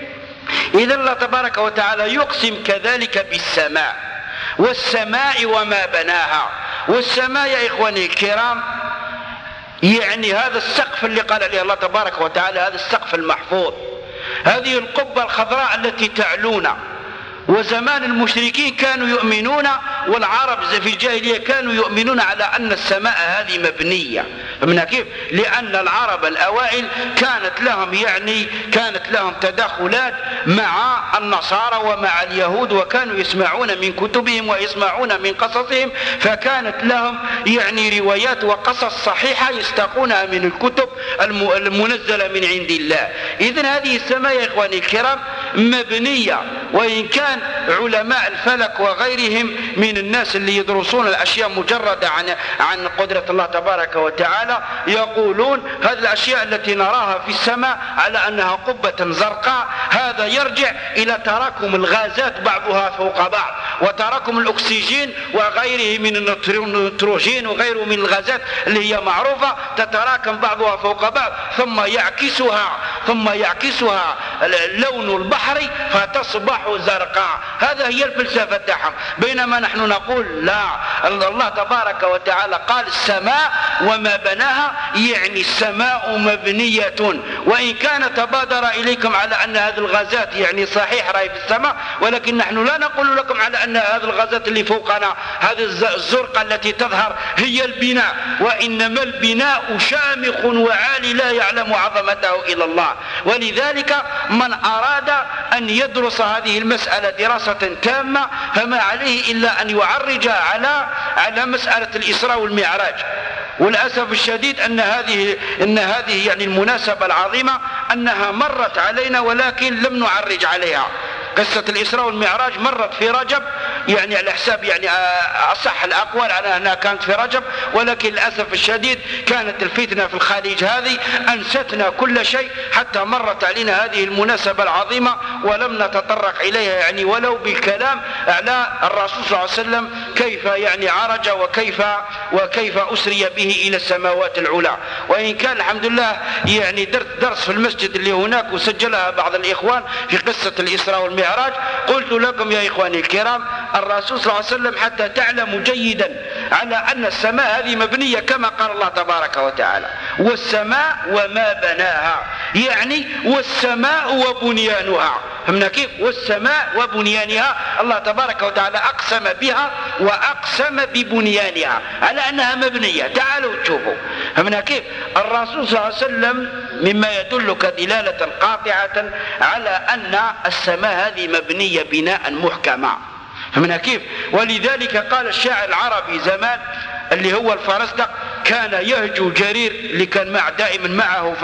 إذا الله تبارك وتعالى يقسم كذلك بالسماء، والسماء وما بناها. والسماء يا إخواني الكرام يعني هذا السقف اللي قال عليه الله تبارك وتعالى، هذا السقف المحفوظ، هذه القبة الخضراء التي تعلونا. وزمان المشركين كانوا يؤمنون، والعرب في الجاهلية كانوا يؤمنون على أن السماء هذه مبنية. من كيف؟ لأن العرب الأوائل كانت لهم تدخلات مع النصارى ومع اليهود، وكانوا يسمعون من كتبهم ويسمعون من قصصهم، فكانت لهم روايات وقصص صحيحة يستقونها من الكتب المنزلة من عند الله. إذن هذه السماء يا إخواني الكرام مبنية. وإن كان علماء الفلك وغيرهم من الناس اللي يدرسون الأشياء مجردة عن قدرة الله تبارك وتعالى يقولون هذه الأشياء التي نراها في السماء على أنها قبة زرقاء، هذا يرجع إلى تراكم الغازات بعضها فوق بعض، وتراكم الأكسجين وغيره من النيتروجين وغيره من الغازات اللي هي معروفة تتراكم بعضها فوق بعض، ثم يعكسها لون البحر فتصبح زرقاء. هذا هي الفلسفة تاعهم. بينما نحن نقول لا، الله تبارك وتعالى قال السماء وما بناها، يعني السماء مبنية. وإن كان تبادر إليكم على أن هذه الغازات يعني صحيح رأي في السماء، ولكن نحن لا نقول لكم على أن هذه الغازات اللي فوقنا هذه الزرقاء التي تظهر هي البناء، وإنما البناء شامخ وعالي لا يعلم عظمته إلا الله. ولذلك من أراد أن يدرس هذه المسألة دراسة تامة فما عليه إلا أن يعرج على مسألة الإسراء والمعراج. والأسف الشديد أن هذه يعني المناسبة العظيمة أنها مرت علينا ولكن لم نعرج عليها. قصة الإسراء والمعراج مرت في رجب، يعني على حساب يعني أصح الأقوال على أنها كانت في رجب، ولكن للأسف الشديد كانت الفتنة في الخليج هذه أنستنا كل شيء حتى مرت علينا هذه المناسبة العظيمة ولم نتطرق إليها يعني ولو بالكلام على الرسول صلى الله عليه وسلم كيف يعني عرج وكيف أسري به إلى السماوات العلى. وإن كان الحمد لله يعني درس في المسجد اللي هناك وسجلها بعض الإخوان في قصة الإسراء والمعراج، قلت لكم يا إخواني الكرام الرسول صلى الله عليه وسلم حتى تعلموا جيدا على أن السماء هذه مبنية كما قال الله تبارك وتعالى والسماء وما بناها، يعني والسماء وبنيانها. فهمنا كيف؟ والسماء وبنيانها، الله تبارك وتعالى أقسم بها وأقسم ببنيانها على أنها مبنية. تعالوا تشوفوا فهمنا كيف؟ الرسول صلى الله عليه وسلم مما يدلك دلالة قاطعة على أن السماء هذه مبنية بناء محكما. فهمنا كيف؟ ولذلك قال الشاعر العربي زمان اللي هو الفرزدق كان يهجو جرير اللي كان دائما معه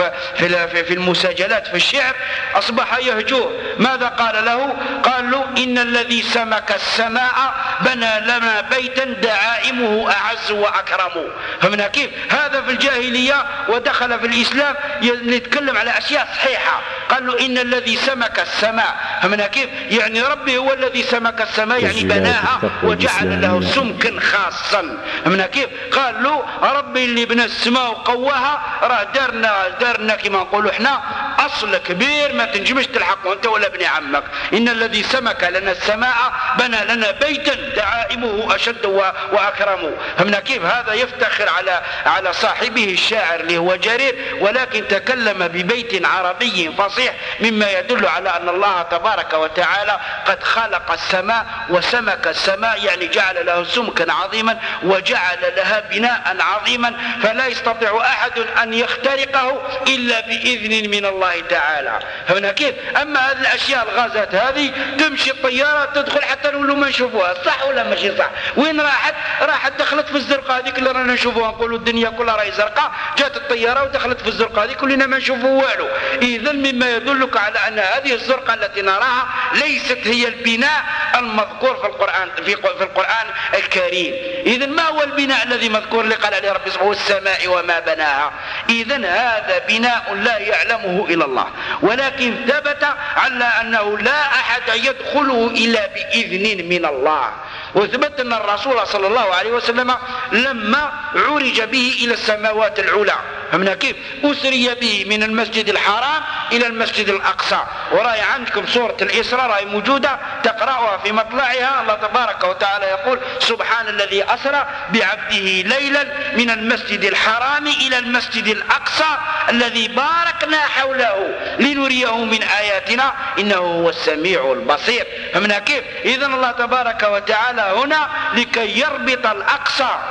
في المساجلات في الشعر، أصبح يهجوه. ماذا قال له؟ قال له إن الذي سمك السماء بنى لنا بيتا دعائمه أعز وأكرم. فمن كيف؟ هذا في الجاهلية ودخل في الإسلام يتكلم على أشياء صحيحة. قال له إن الذي سمك السماء، فمن كيف؟ يعني ربي هو الذي سمك السماء، يعني بناها وجعل له سمكا خاصا. فمن كيف؟ قال له ربي اللي بنى السماء وقواها راه دارنا كما نقولوا احنا اصل كبير ما تنجمش تلحقه انت ولا ابن عمك. ان الذي سمك لنا السماء بنى لنا بيتا دعائمه اشد واكرم. فمن كيف؟ هذا يفتخر على صاحبه الشاعر اللي هو جرير، ولكن تكلم ببيت عربي فصيح مما يدل على ان الله تبارك وتعالى قد خلق السماء وسمك السماء، يعني جعل له سمكا عظيما وجعل لها بناء عظيما فلا يستطيع أحد أن يخترقه إلا بإذن من الله تعالى. فهنا كيف؟ أما هذه الأشياء الغازات هذه تمشي الطيارة تدخل حتى نقولوا ما نشوفوها، صح ولا ماشي صح؟ وين راحت دخلت في الزرقاء هذيك اللي رانا نشوفوها، نقولوا الدنيا كلها راهي زرقاء، جات الطيارة ودخلت في الزرقاء هذيك كلنا ما نشوفوا والو. إذا مما يدلك على أن هذه الزرقاء التي نراها ليست هي البناء المذكور في القرآن الكريم. إذا ما هو البناء الذي مذكور اللي قال عليه ربي سبحانه والسماء وما بناها؟ إذا هذا بناء لا يعلمه إلا الله، ولكن ثبت على أنه لا أحد يدخله إلا بإذن من الله. وثبت أن الرسول صلى الله عليه وسلم لما عرج به إلى السماوات العلى، فهمنا كيف؟ أسري به من المسجد الحرام إلى المسجد الأقصى. وراي عندكم سورة الإسراء راي موجودة تقرأها في مطلعها. الله تبارك وتعالى يقول سبحان الذي أسرى بعبده ليلا من المسجد الحرام إلى المسجد الأقصى الذي باركنا حوله لنريه من آياتنا إنه هو السميع البصير. فهمنا كيف؟ إذن الله تبارك وتعالى هنا لكي يربط الأقصى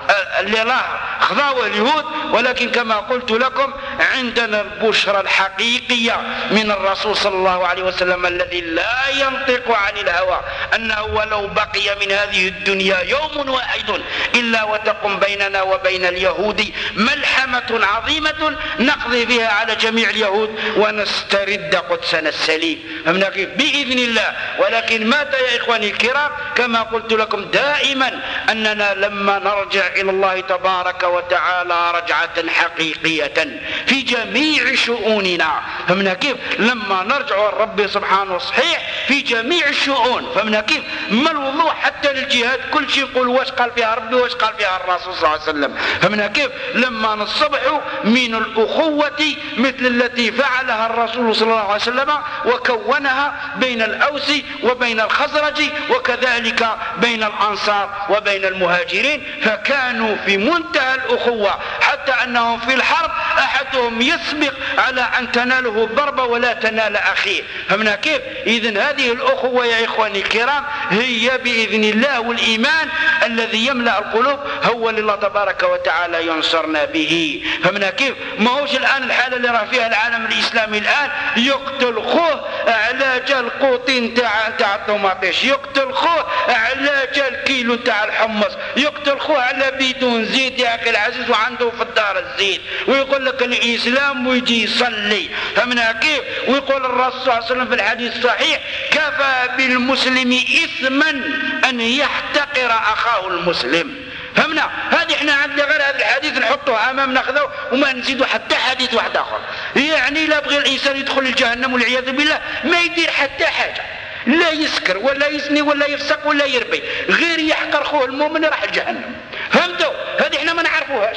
اللي الله خضعوا اليهود، ولكن كما قلت لكم عندنا البشرى الحقيقية من الرسول صلى الله عليه وسلم الذي لا ينطق عن الهوى، أنه ولو بقي من هذه الدنيا يوم واحد إلا وتقوم بيننا وبين اليهود ملحمة عظيمة نقضي بها على جميع اليهود ونسترد قدسنا السليم. بإذن الله. ولكن ماذا يا إخواني الكرام؟ كما قلت لكم دائما أننا لما نرجع إلى الله تبارك وتعالى رجعة حقيقية في جميع شؤوننا، فهمنا كيف؟ لما نرجع الرب سبحانه صحيح في جميع الشؤون، فهمنا كيف؟ ما الوضوح حتى للجهاد كل شيء يقول واش قال فيها ربي واش قال فيها الرسول صلى الله عليه وسلم، فهمنا كيف؟ لما نصبح من الأخوة مثل التي فعلها الرسول صلى الله عليه وسلم وكونها بين الأوس وبين الخزرج وكذلك بين الأنصار وبين المهاجرين، فكانوا في منتهى الأخوة حتى أنهم في الحرب أحدهم يسبق على أن تناله الضربة ولا تنال أخيه، فهمنا كيف؟ إذن هذه الأخوة يا إخواني الكرام هي بإذن الله والإيمان الذي يملأ القلوب هو اللي الله تبارك وتعالى ينصرنا به، فهمنا كيف؟ ما هوش الآن الحالة اللي راه فيها العالم الإسلامي الآن يقتل خوه على جال قوطين تاع الطماطيش، يقتل خوه على جال كيلو تاع الحمص، يقتل خوه على بيدون زيت يا أخي العزيز وعنده في الدار الزيت، ويقول لك الإسلام ويجي يصلي، فهمنا كيف؟ ويقول الرسول صلى الله عليه وسلم في الحديث الصحيح كفى بالمسلم إثما أن يحتقر أخاه المسلم، فهمنا؟ هذه احنا عندنا غير هذا الحديث نحطه امامنا ناخذه وما نزيدوا حتى حديث واحد اخر، يعني لا بغي الانسان يدخل الجهنم والعياذ بالله ما يدير حتى حاجه، لا يسكر ولا يزني ولا يفسق ولا يربي، غير يحقر خوه المؤمن راح الجهنم، فهمتوا؟ هذه احنا ما نعرفوهاش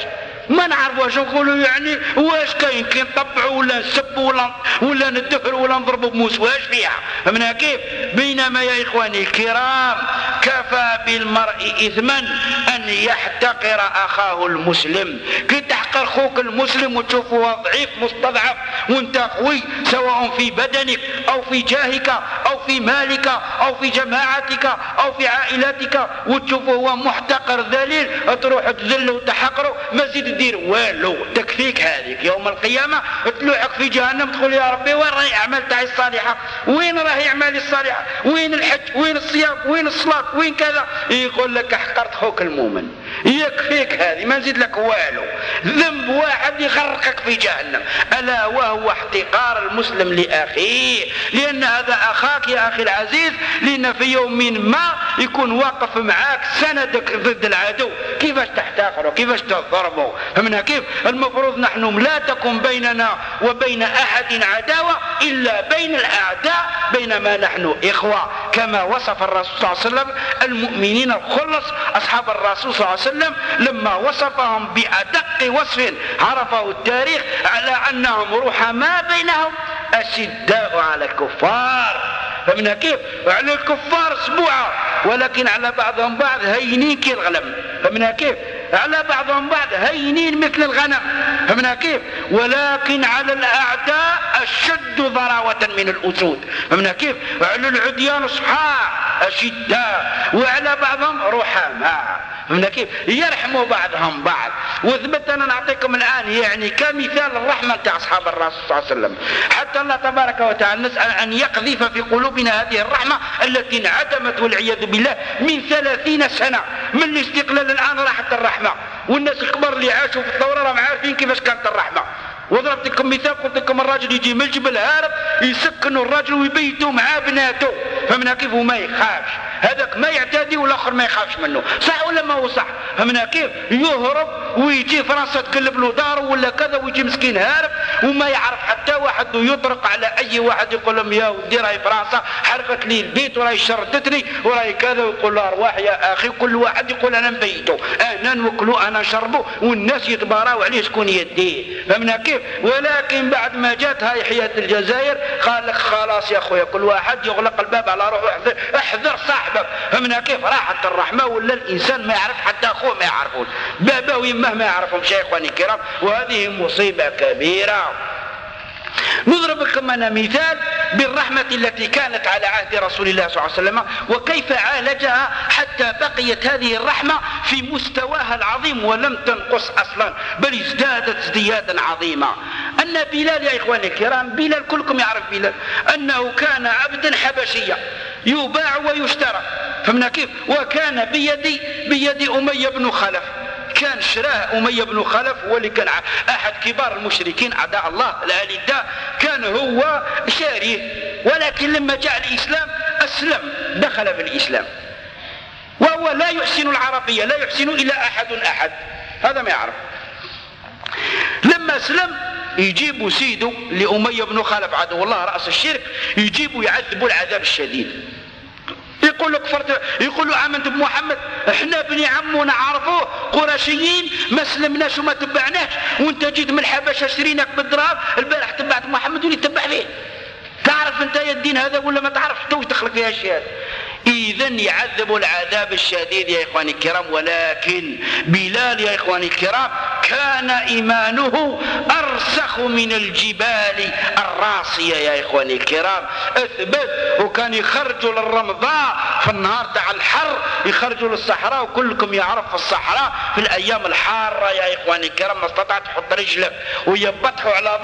نقولوا يعني واش كاين كي نطبعوا ولا نسبوا ولا ندفروا ولا نضربوا بموس واش فيها، فهمنا كيف؟ بينما يا إخواني الكرام كفى بالمرء إثما أن يحتقر أخاه المسلم، كي تحقر خوك المسلم وتشوفه ضعيف مستضعف وانت قوي سواء في بدنك أو في جاهك أو في مالك أو في جماعتك أو في عائلتك وتشوفه هو محتقر ذليل تروح تذله وتحقره ما زيد دير والو، تكفيك هذيك يوم القيامة تلوحك في جهنم تقول يا ربي وين راهي أعمال تاعي الصالحة؟ وين راهي أعمالي الصالحة؟ وين الحج؟ وين الصيام؟ وين الصلاة؟ وين كذا؟ يقول لك احقرت خوك المؤمن، يكفيك هذه ما نزيد لك والو، ذنب واحد يغرقك في جهنم ألا وهو احتقار المسلم لأخيه، لأن هذا أخاك يا أخي العزيز، لأن في يوم ما يكون واقف معاك سندك ضد العدو، كيفاش تحتقره؟ كيفاش تضربه؟ فمنها كيف؟ المفروض نحن لا تكون بيننا وبين أحد عداوة إلا بين الأعداء بينما نحن إخوة، كما وصف الرسول صلى الله عليه وسلم المؤمنين الخلص أصحاب الرسول صلى الله عليه وسلم لما وصفهم بأدق وصف عرفه التاريخ على أنهم رحماء بينهم أشداء على الكفار، فمنها كيف؟ على الكفار سبوعة ولكن على بعضهم بعض هينين كالغنم، فمنها كيف؟ على بعضهم بعض هينين مثل الغنم، فمنها كيف؟ ولكن على الأعداء أشد ضراوة من الأسود، فمنها كيف؟ على العديان صحاح أشداء وعلى بعضهم رحماء، فمنها كيف؟ يرحموا بعضهم بعض. وثبت أنا نعطيكم الآن يعني كمثال الرحمة تاع أصحاب الرسول صلى الله عليه وسلم، حتى الله تبارك وتعالى نسأل أن يقذف في قلوبنا هذه الرحمة التي انعدمت والعياذ بالله من 30 سنة من الاستقلال، الآن راحت الرحمة، والناس الكبار اللي عاشوا في الثورة راهم عارفين كيفاش كانت الرحمة. وضربت لكم مثال قلت لكم الراجل يجي من الجبل هارب يسكنوا الراجل ويبيتوا معاه بناته، فمنها كيف؟ وما يخافش، هذاك ما يعتدي والاخر ما يخافش منه، صح ولا ما هو صح؟ فمنها كيف؟ يهرب ويجي فرنسا تقلب له داره ولا كذا ويجي مسكين هارب وما يعرف حتى واحد ويطرق على اي واحد يقول لهم يا ودي راهي فرنسا حرقت لي البيت وراهي شردتني وراهي كذا، ويقول له ارواح يا اخي، كل واحد يقول انا نبيته انا نوكلو انا نشربه والناس يتباراو عليه شكون يديه، فمنها كيف؟ ولكن بعد ما جات هاي حياة الجزائر قال لك خلاص يا اخويا كل واحد يغلق الباب على روحه، احذر صاحبك، فمنها كيف؟ راحت الرحمة ولا الانسان ما يعرف حتى اخوه ما يعرفون، بابا ويمه ما يعرفهم يا اخواني الكرام، وهذه مصيبة كبيرة. نضرب لكم أنا مثال بالرحمة التي كانت على عهد رسول الله صلى الله عليه وسلم وكيف عالجها حتى بقيت هذه الرحمة في مستواها العظيم ولم تنقص أصلا بل ازدادت ازديادا عظيما. أن بلال يا إخواني الكرام، بلال كلكم يعرف بلال، أنه كان عبدا حبشيا يباع ويشترى، فهمنا كيف؟ وكان بيد أمية بن خلف، كان شراه أمية بن خلف واللي كان أحد كبار المشركين أعداء الله الألداء، كان هو شاريه، ولكن لما جاء الإسلام أسلم، دخل في الإسلام، وهو لا يحسن العربية، لا يحسن إلا أحد، هذا ما يعرف. لما أسلم يجيب سيده لأمية بن خلف عدو الله رأس الشرك، يجيبوا يعذبوا العذاب الشديد، يقول له كفرت، يقول له آمنت بمحمد، احنا بني عمنا عرفوه قرشيين ما سلمناش وما تبعناش، وانت جيت من الحبشه شريناك بالدراهم، البارح تبعت محمد واللي تبع فيه. تعرف انت يا الدين هذا ولا ما تعرفش؟ توش دخلك في هالشيء. إذا يعذب العذاب الشديد يا إخواني الكرام. ولكن بلال يا إخواني الكرام كان إيمانه أرسخ من الجبال الراسية يا إخواني الكرام، أثبت، وكان يخرجوا للرمضاء في النهار تاع الحر، يخرجوا للصحراء، وكلكم يعرف في الصحراء في الأيام الحارة يا إخواني الكرام ما استطاع تحط رجله، ويبطحوا على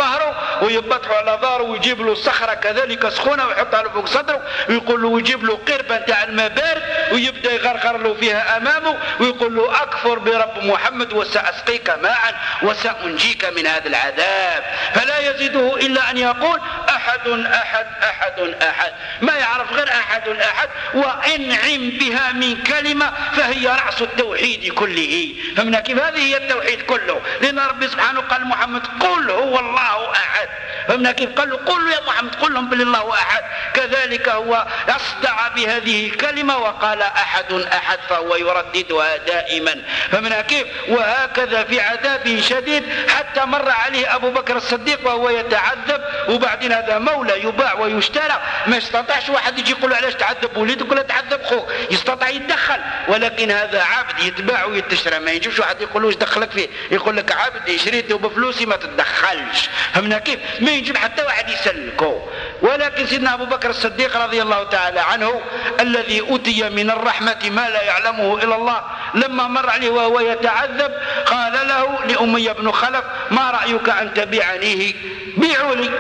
ظهره ويجيب له صخرة كذلك سخونة ويحطها له فوق صدره، ويقول له ويجيب له قربة تاع الماء بارد ويبدا يغرغر له فيها امامه ويقول له اكفر برب محمد وساسقيك ماء وسانجيك من هذا العذاب. فلا يزيده الا ان يقول احد احد احد احد، ما يعرف غير احد احد، وانعم بها من كلمه فهي راس التوحيد كله. فمن كيف؟ هذه هي التوحيد كله، لان ربي سبحانه قال محمد قل هو الله احد، فمن كيف؟ قال له قل يا محمد قل لهم بالله احد. كذلك هو اصدع بهذه الكلمة وقال أحد أحد، فهو يرددها دائما، فمن كيف؟ وهكذا في عذاب شديد حتى مر عليه أبو بكر الصديق وهو يتعذب، وبعدين هذا مولى يباع ويشترى، ما يستطيعش واحد يجي يقول علاش تعذب وليدك ولا تعذب خوك، يستطيع يتدخل، ولكن هذا عبد يتباع ويتشرى، ما يجيبش واحد يقول له ايش دخلك فيه، يقول لك عبد شريته بفلوسي ما تتدخلش، فمن كيف؟ ما يجيب حتى واحد يسلكه. ولكن سيدنا أبو بكر الصديق رضي الله تعالى عنه الذي أتي من الرحمة ما لا يعلمه إلا الله، لما مر عليه وهو يتعذب قال له لأمية بن خلف ما رأيك أن تبيعنيه؟ بيعوا لي.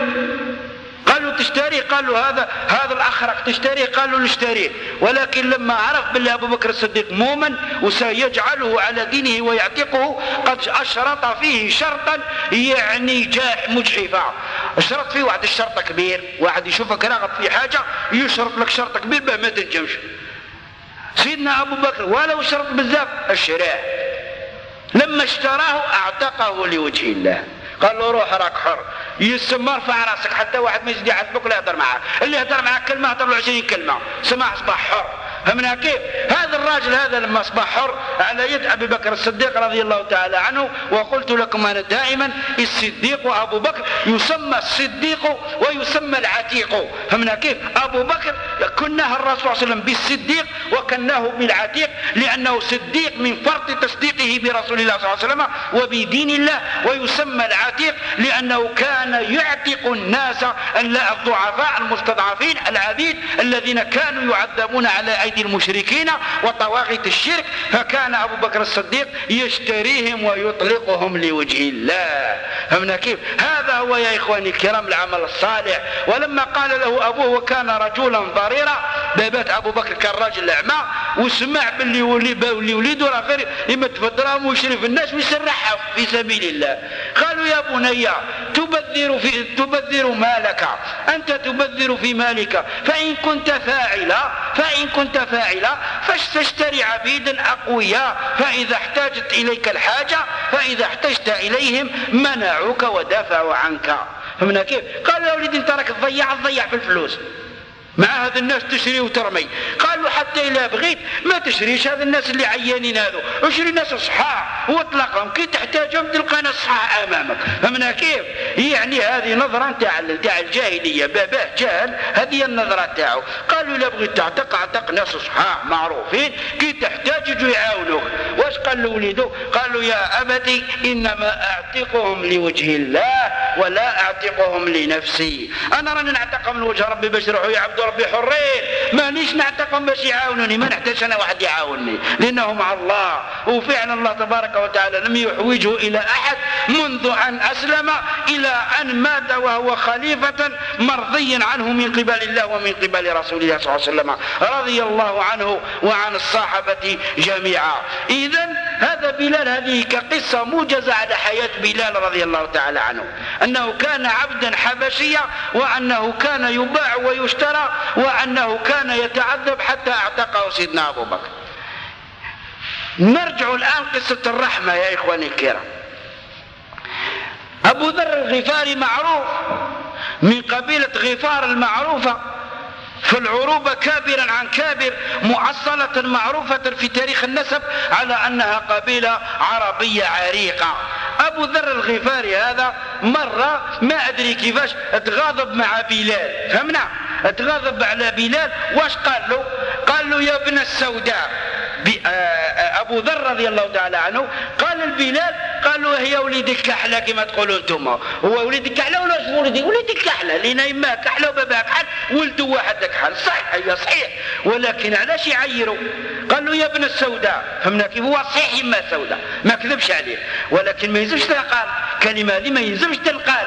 قالوا تشتريه؟ قالوا هذا الأخرق تشتريه؟ قالوا نشتريه. ولكن لما عرف بالله أبو بكر الصديق مؤمن وسيجعله على دينه ويعتقه قد أشرط فيه شرطا يعني مجحفا، اشرط فيه واحد الشرط كبير، واحد يشوفك راغب في حاجة يشرط لك شرط كبير باه ما تنجمش. سيدنا أبو بكر ولو شرط بزاف اشتراه، لما اشتراه اعتقه لوجه الله، قال له روح راك حر، يسمى ارفع راسك حتى واحد ما يزيد يعذبك ولا يهضر معك، اللي يهضر معك كلمه هضر له 20 كلمه، سمع اصبح حر. فمن كيف؟ هذا الراجل هذا لما اصبح حر على يد ابي بكر الصديق رضي الله تعالى عنه، وقلت لكم انا دائما الصديق وابو بكر يسمى الصديق ويسمى العتيق. فمن كيف؟ ابو بكر كناه الرسول صلى الله عليه وسلم بالصديق وكناه بالعتيق، لانه صديق من فرط تصديقه برسول الله صلى الله عليه وسلم وبدين الله، ويسمى العتيق لانه كان يعتق الناس الضعفاء المستضعفين العبيد الذين كانوا يعذبون على أيدي المشركين وطواغيت الشرك، فكان أبو بكر الصديق يشتريهم ويطلقهم لوجه الله. فمن كيف؟ هذا هو يا إخواني الكرام العمل الصالح. ولما قال له أبوه وكان رجلا ضريرا، بابات أبو بكر كان راجل أعمى وسمع باللي وليده راه غير يمد في الدراهم ويشري في الناس ويسرحها في سبيل الله. قالوا يا بني تبذر مالك، أنت تبذر في مالك، فإن كنت فاعلا فاشتري عبيدا أقوياء، فإذا احتاجت إليك الحاجة فإذا احتجت إليهم منعوك ودافعوا عنك. فمن كيف؟ قال يا وليدي انت راك تضيع في الفلوس، مع هذا الناس تشري وترمي. قالوا حتى إلا بغيت ما تشريش هذا الناس اللي عيانين هذو، اشري ناس صحاح واطلقهم، كي تحتاجهم تلقى ناس صحاح امامك. فمن كيف؟ يعني هذه نظرة تاع الجاهلية، باباه جاهل، هذه النظرة تاعو. قالوا لا بغيت تعتق اعتق ناس صحاح معروفين كي تحتاج يجوا يعاونوك. واش قال له وليده؟ قالوا يا أبتي إنما أعتقهم لوجه الله ولا أعتقهم لنفسي. أنا راني نعتق من وجه ربي باش يروحوا يعبدوا ربي حرين، مانيش نعتقهم باش يعاونوني، ما نحتاج أنا واحد يعاونني لأنه مع الله. وفعلا الله تبارك وتعالى لم يحوجه إلى أحد منذ أن أسلم إلى أن مات وهو خليفة مرضي عنه من قبل الله ومن قبل رسول الله صلى الله عليه وسلم رضي الله عنه وعن الصحابة جميعا. إذن هذا بلال، هذه كقصة موجزة على حياة بلال رضي الله تعالى عنه، أنه كان عبدا حبشيا، وأنه كان يباع ويشترى، وأنه كان يتعذب حتى اعتقه سيدنا أبو بكر. نرجع الآن قصة الرحمة يا إخواني الكرام. أبو ذر الغفاري معروف من قبيلة غفار المعروفة في العروبة كابرا عن كابر، معصلة معروفة في تاريخ النسب على أنها قبيلة عربية عريقة. أبو ذر الغفاري هذا مرة ما أدري كيفاش اتغاضب مع بلال، فهمنا؟ اتغاضب على بلال، واش قال له؟ قال له يا ابن السوداء. أبو ذر رضي الله تعالى عنه قال البلال، قال له هي وليدي الكحلة كما تقولوا انتم، هو وليدي الكحلة ولا شو وليدي؟ وليدي الكحلة لأن يماه كحلة وباباه كحل ولدوا واحد كحل، صحيح هي صحيح، ولكن علاش يعيروا؟ قال له يا ابن السوداء، فهمنا كيف؟ هو صحيح يما سوداء ما كذبش عليه، ولكن ما يلزمش تلقال كلمة هذه، ما يلزمش تلقال.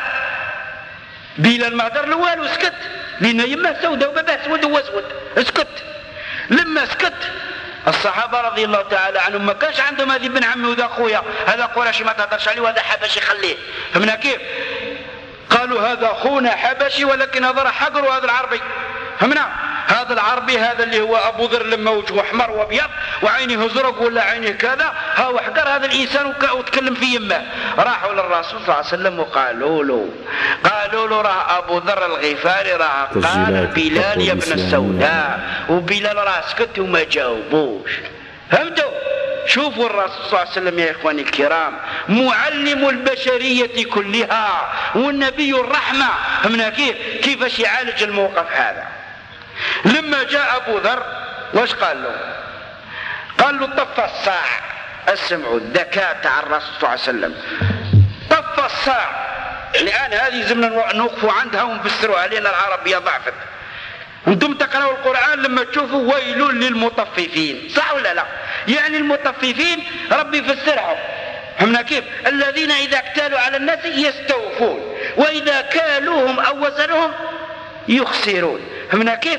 بلال ما هدر له والو، سكت، لأن يما سوداء وباباه سود واسود، اسكت. لما سكت الصحابة رضي الله تعالى عنهم ما كانش عندهم هذه ابن عمي وذا خويا، هذا قرشي ما تهدرش عليه وهذا حبشي خليه، فهمنا كيف؟ قالوا هذا خونا حبشي ولكن هذا حقر وهذا العربي، فهمنا؟ هذا العربي هذا اللي هو أبو ذر لما وجهه أحمر وأبيض وعينه زرق ولا عينه كذا، هو حقر هذا الإنسان وتكلم في يمه. راحوا للرسول صلى الله عليه وسلم وقالوا له راه أبو ذر الغفاري راه قال بلال يا ابن السوداء، وبلال راه سكت وما جاوبوش. فهمتوا؟ شوفوا الرسول صلى الله عليه وسلم يا إخواني الكرام معلم البشرية كلها والنبي الرحمة، فهمنا كيفاش يعالج الموقف هذا. لما جاء أبو ذر واش قال له؟ قال له طف الصاع. اسمعوا الذكاء تاع الرسول صلى الله عليه وسلم، طف الصاع. الآن هذه زمنا نوقفوا عندها ونفسروا علينا العربية ضعفت. انتم تقرأوا القرآن لما تشوفوا ويل للمطففين، صح ولا لا؟ يعني المطففين ربي يفسرهم، فهمنا كيف؟ الذين إذا اكتالوا على الناس يستوفون وإذا كالوهم أو وزنهم يخسرون، فهمنا كيف؟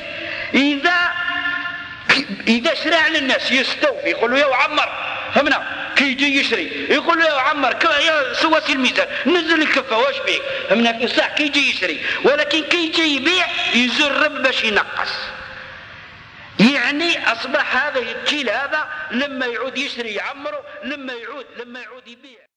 إذا شرع للناس يستوفي، يقول له يا عمر، فهمنا؟ كي يجي يشري يقول له يا عمر يا سواسي الميزان نزل الكفة واش بيك، فهمنا كيف؟ صح كي يجي يشري، ولكن كي يجي يبيع يزرب باش ينقص. يعني أصبح هذا الكيل هذا لما يعود يشري يعمره، لما يعود يبيع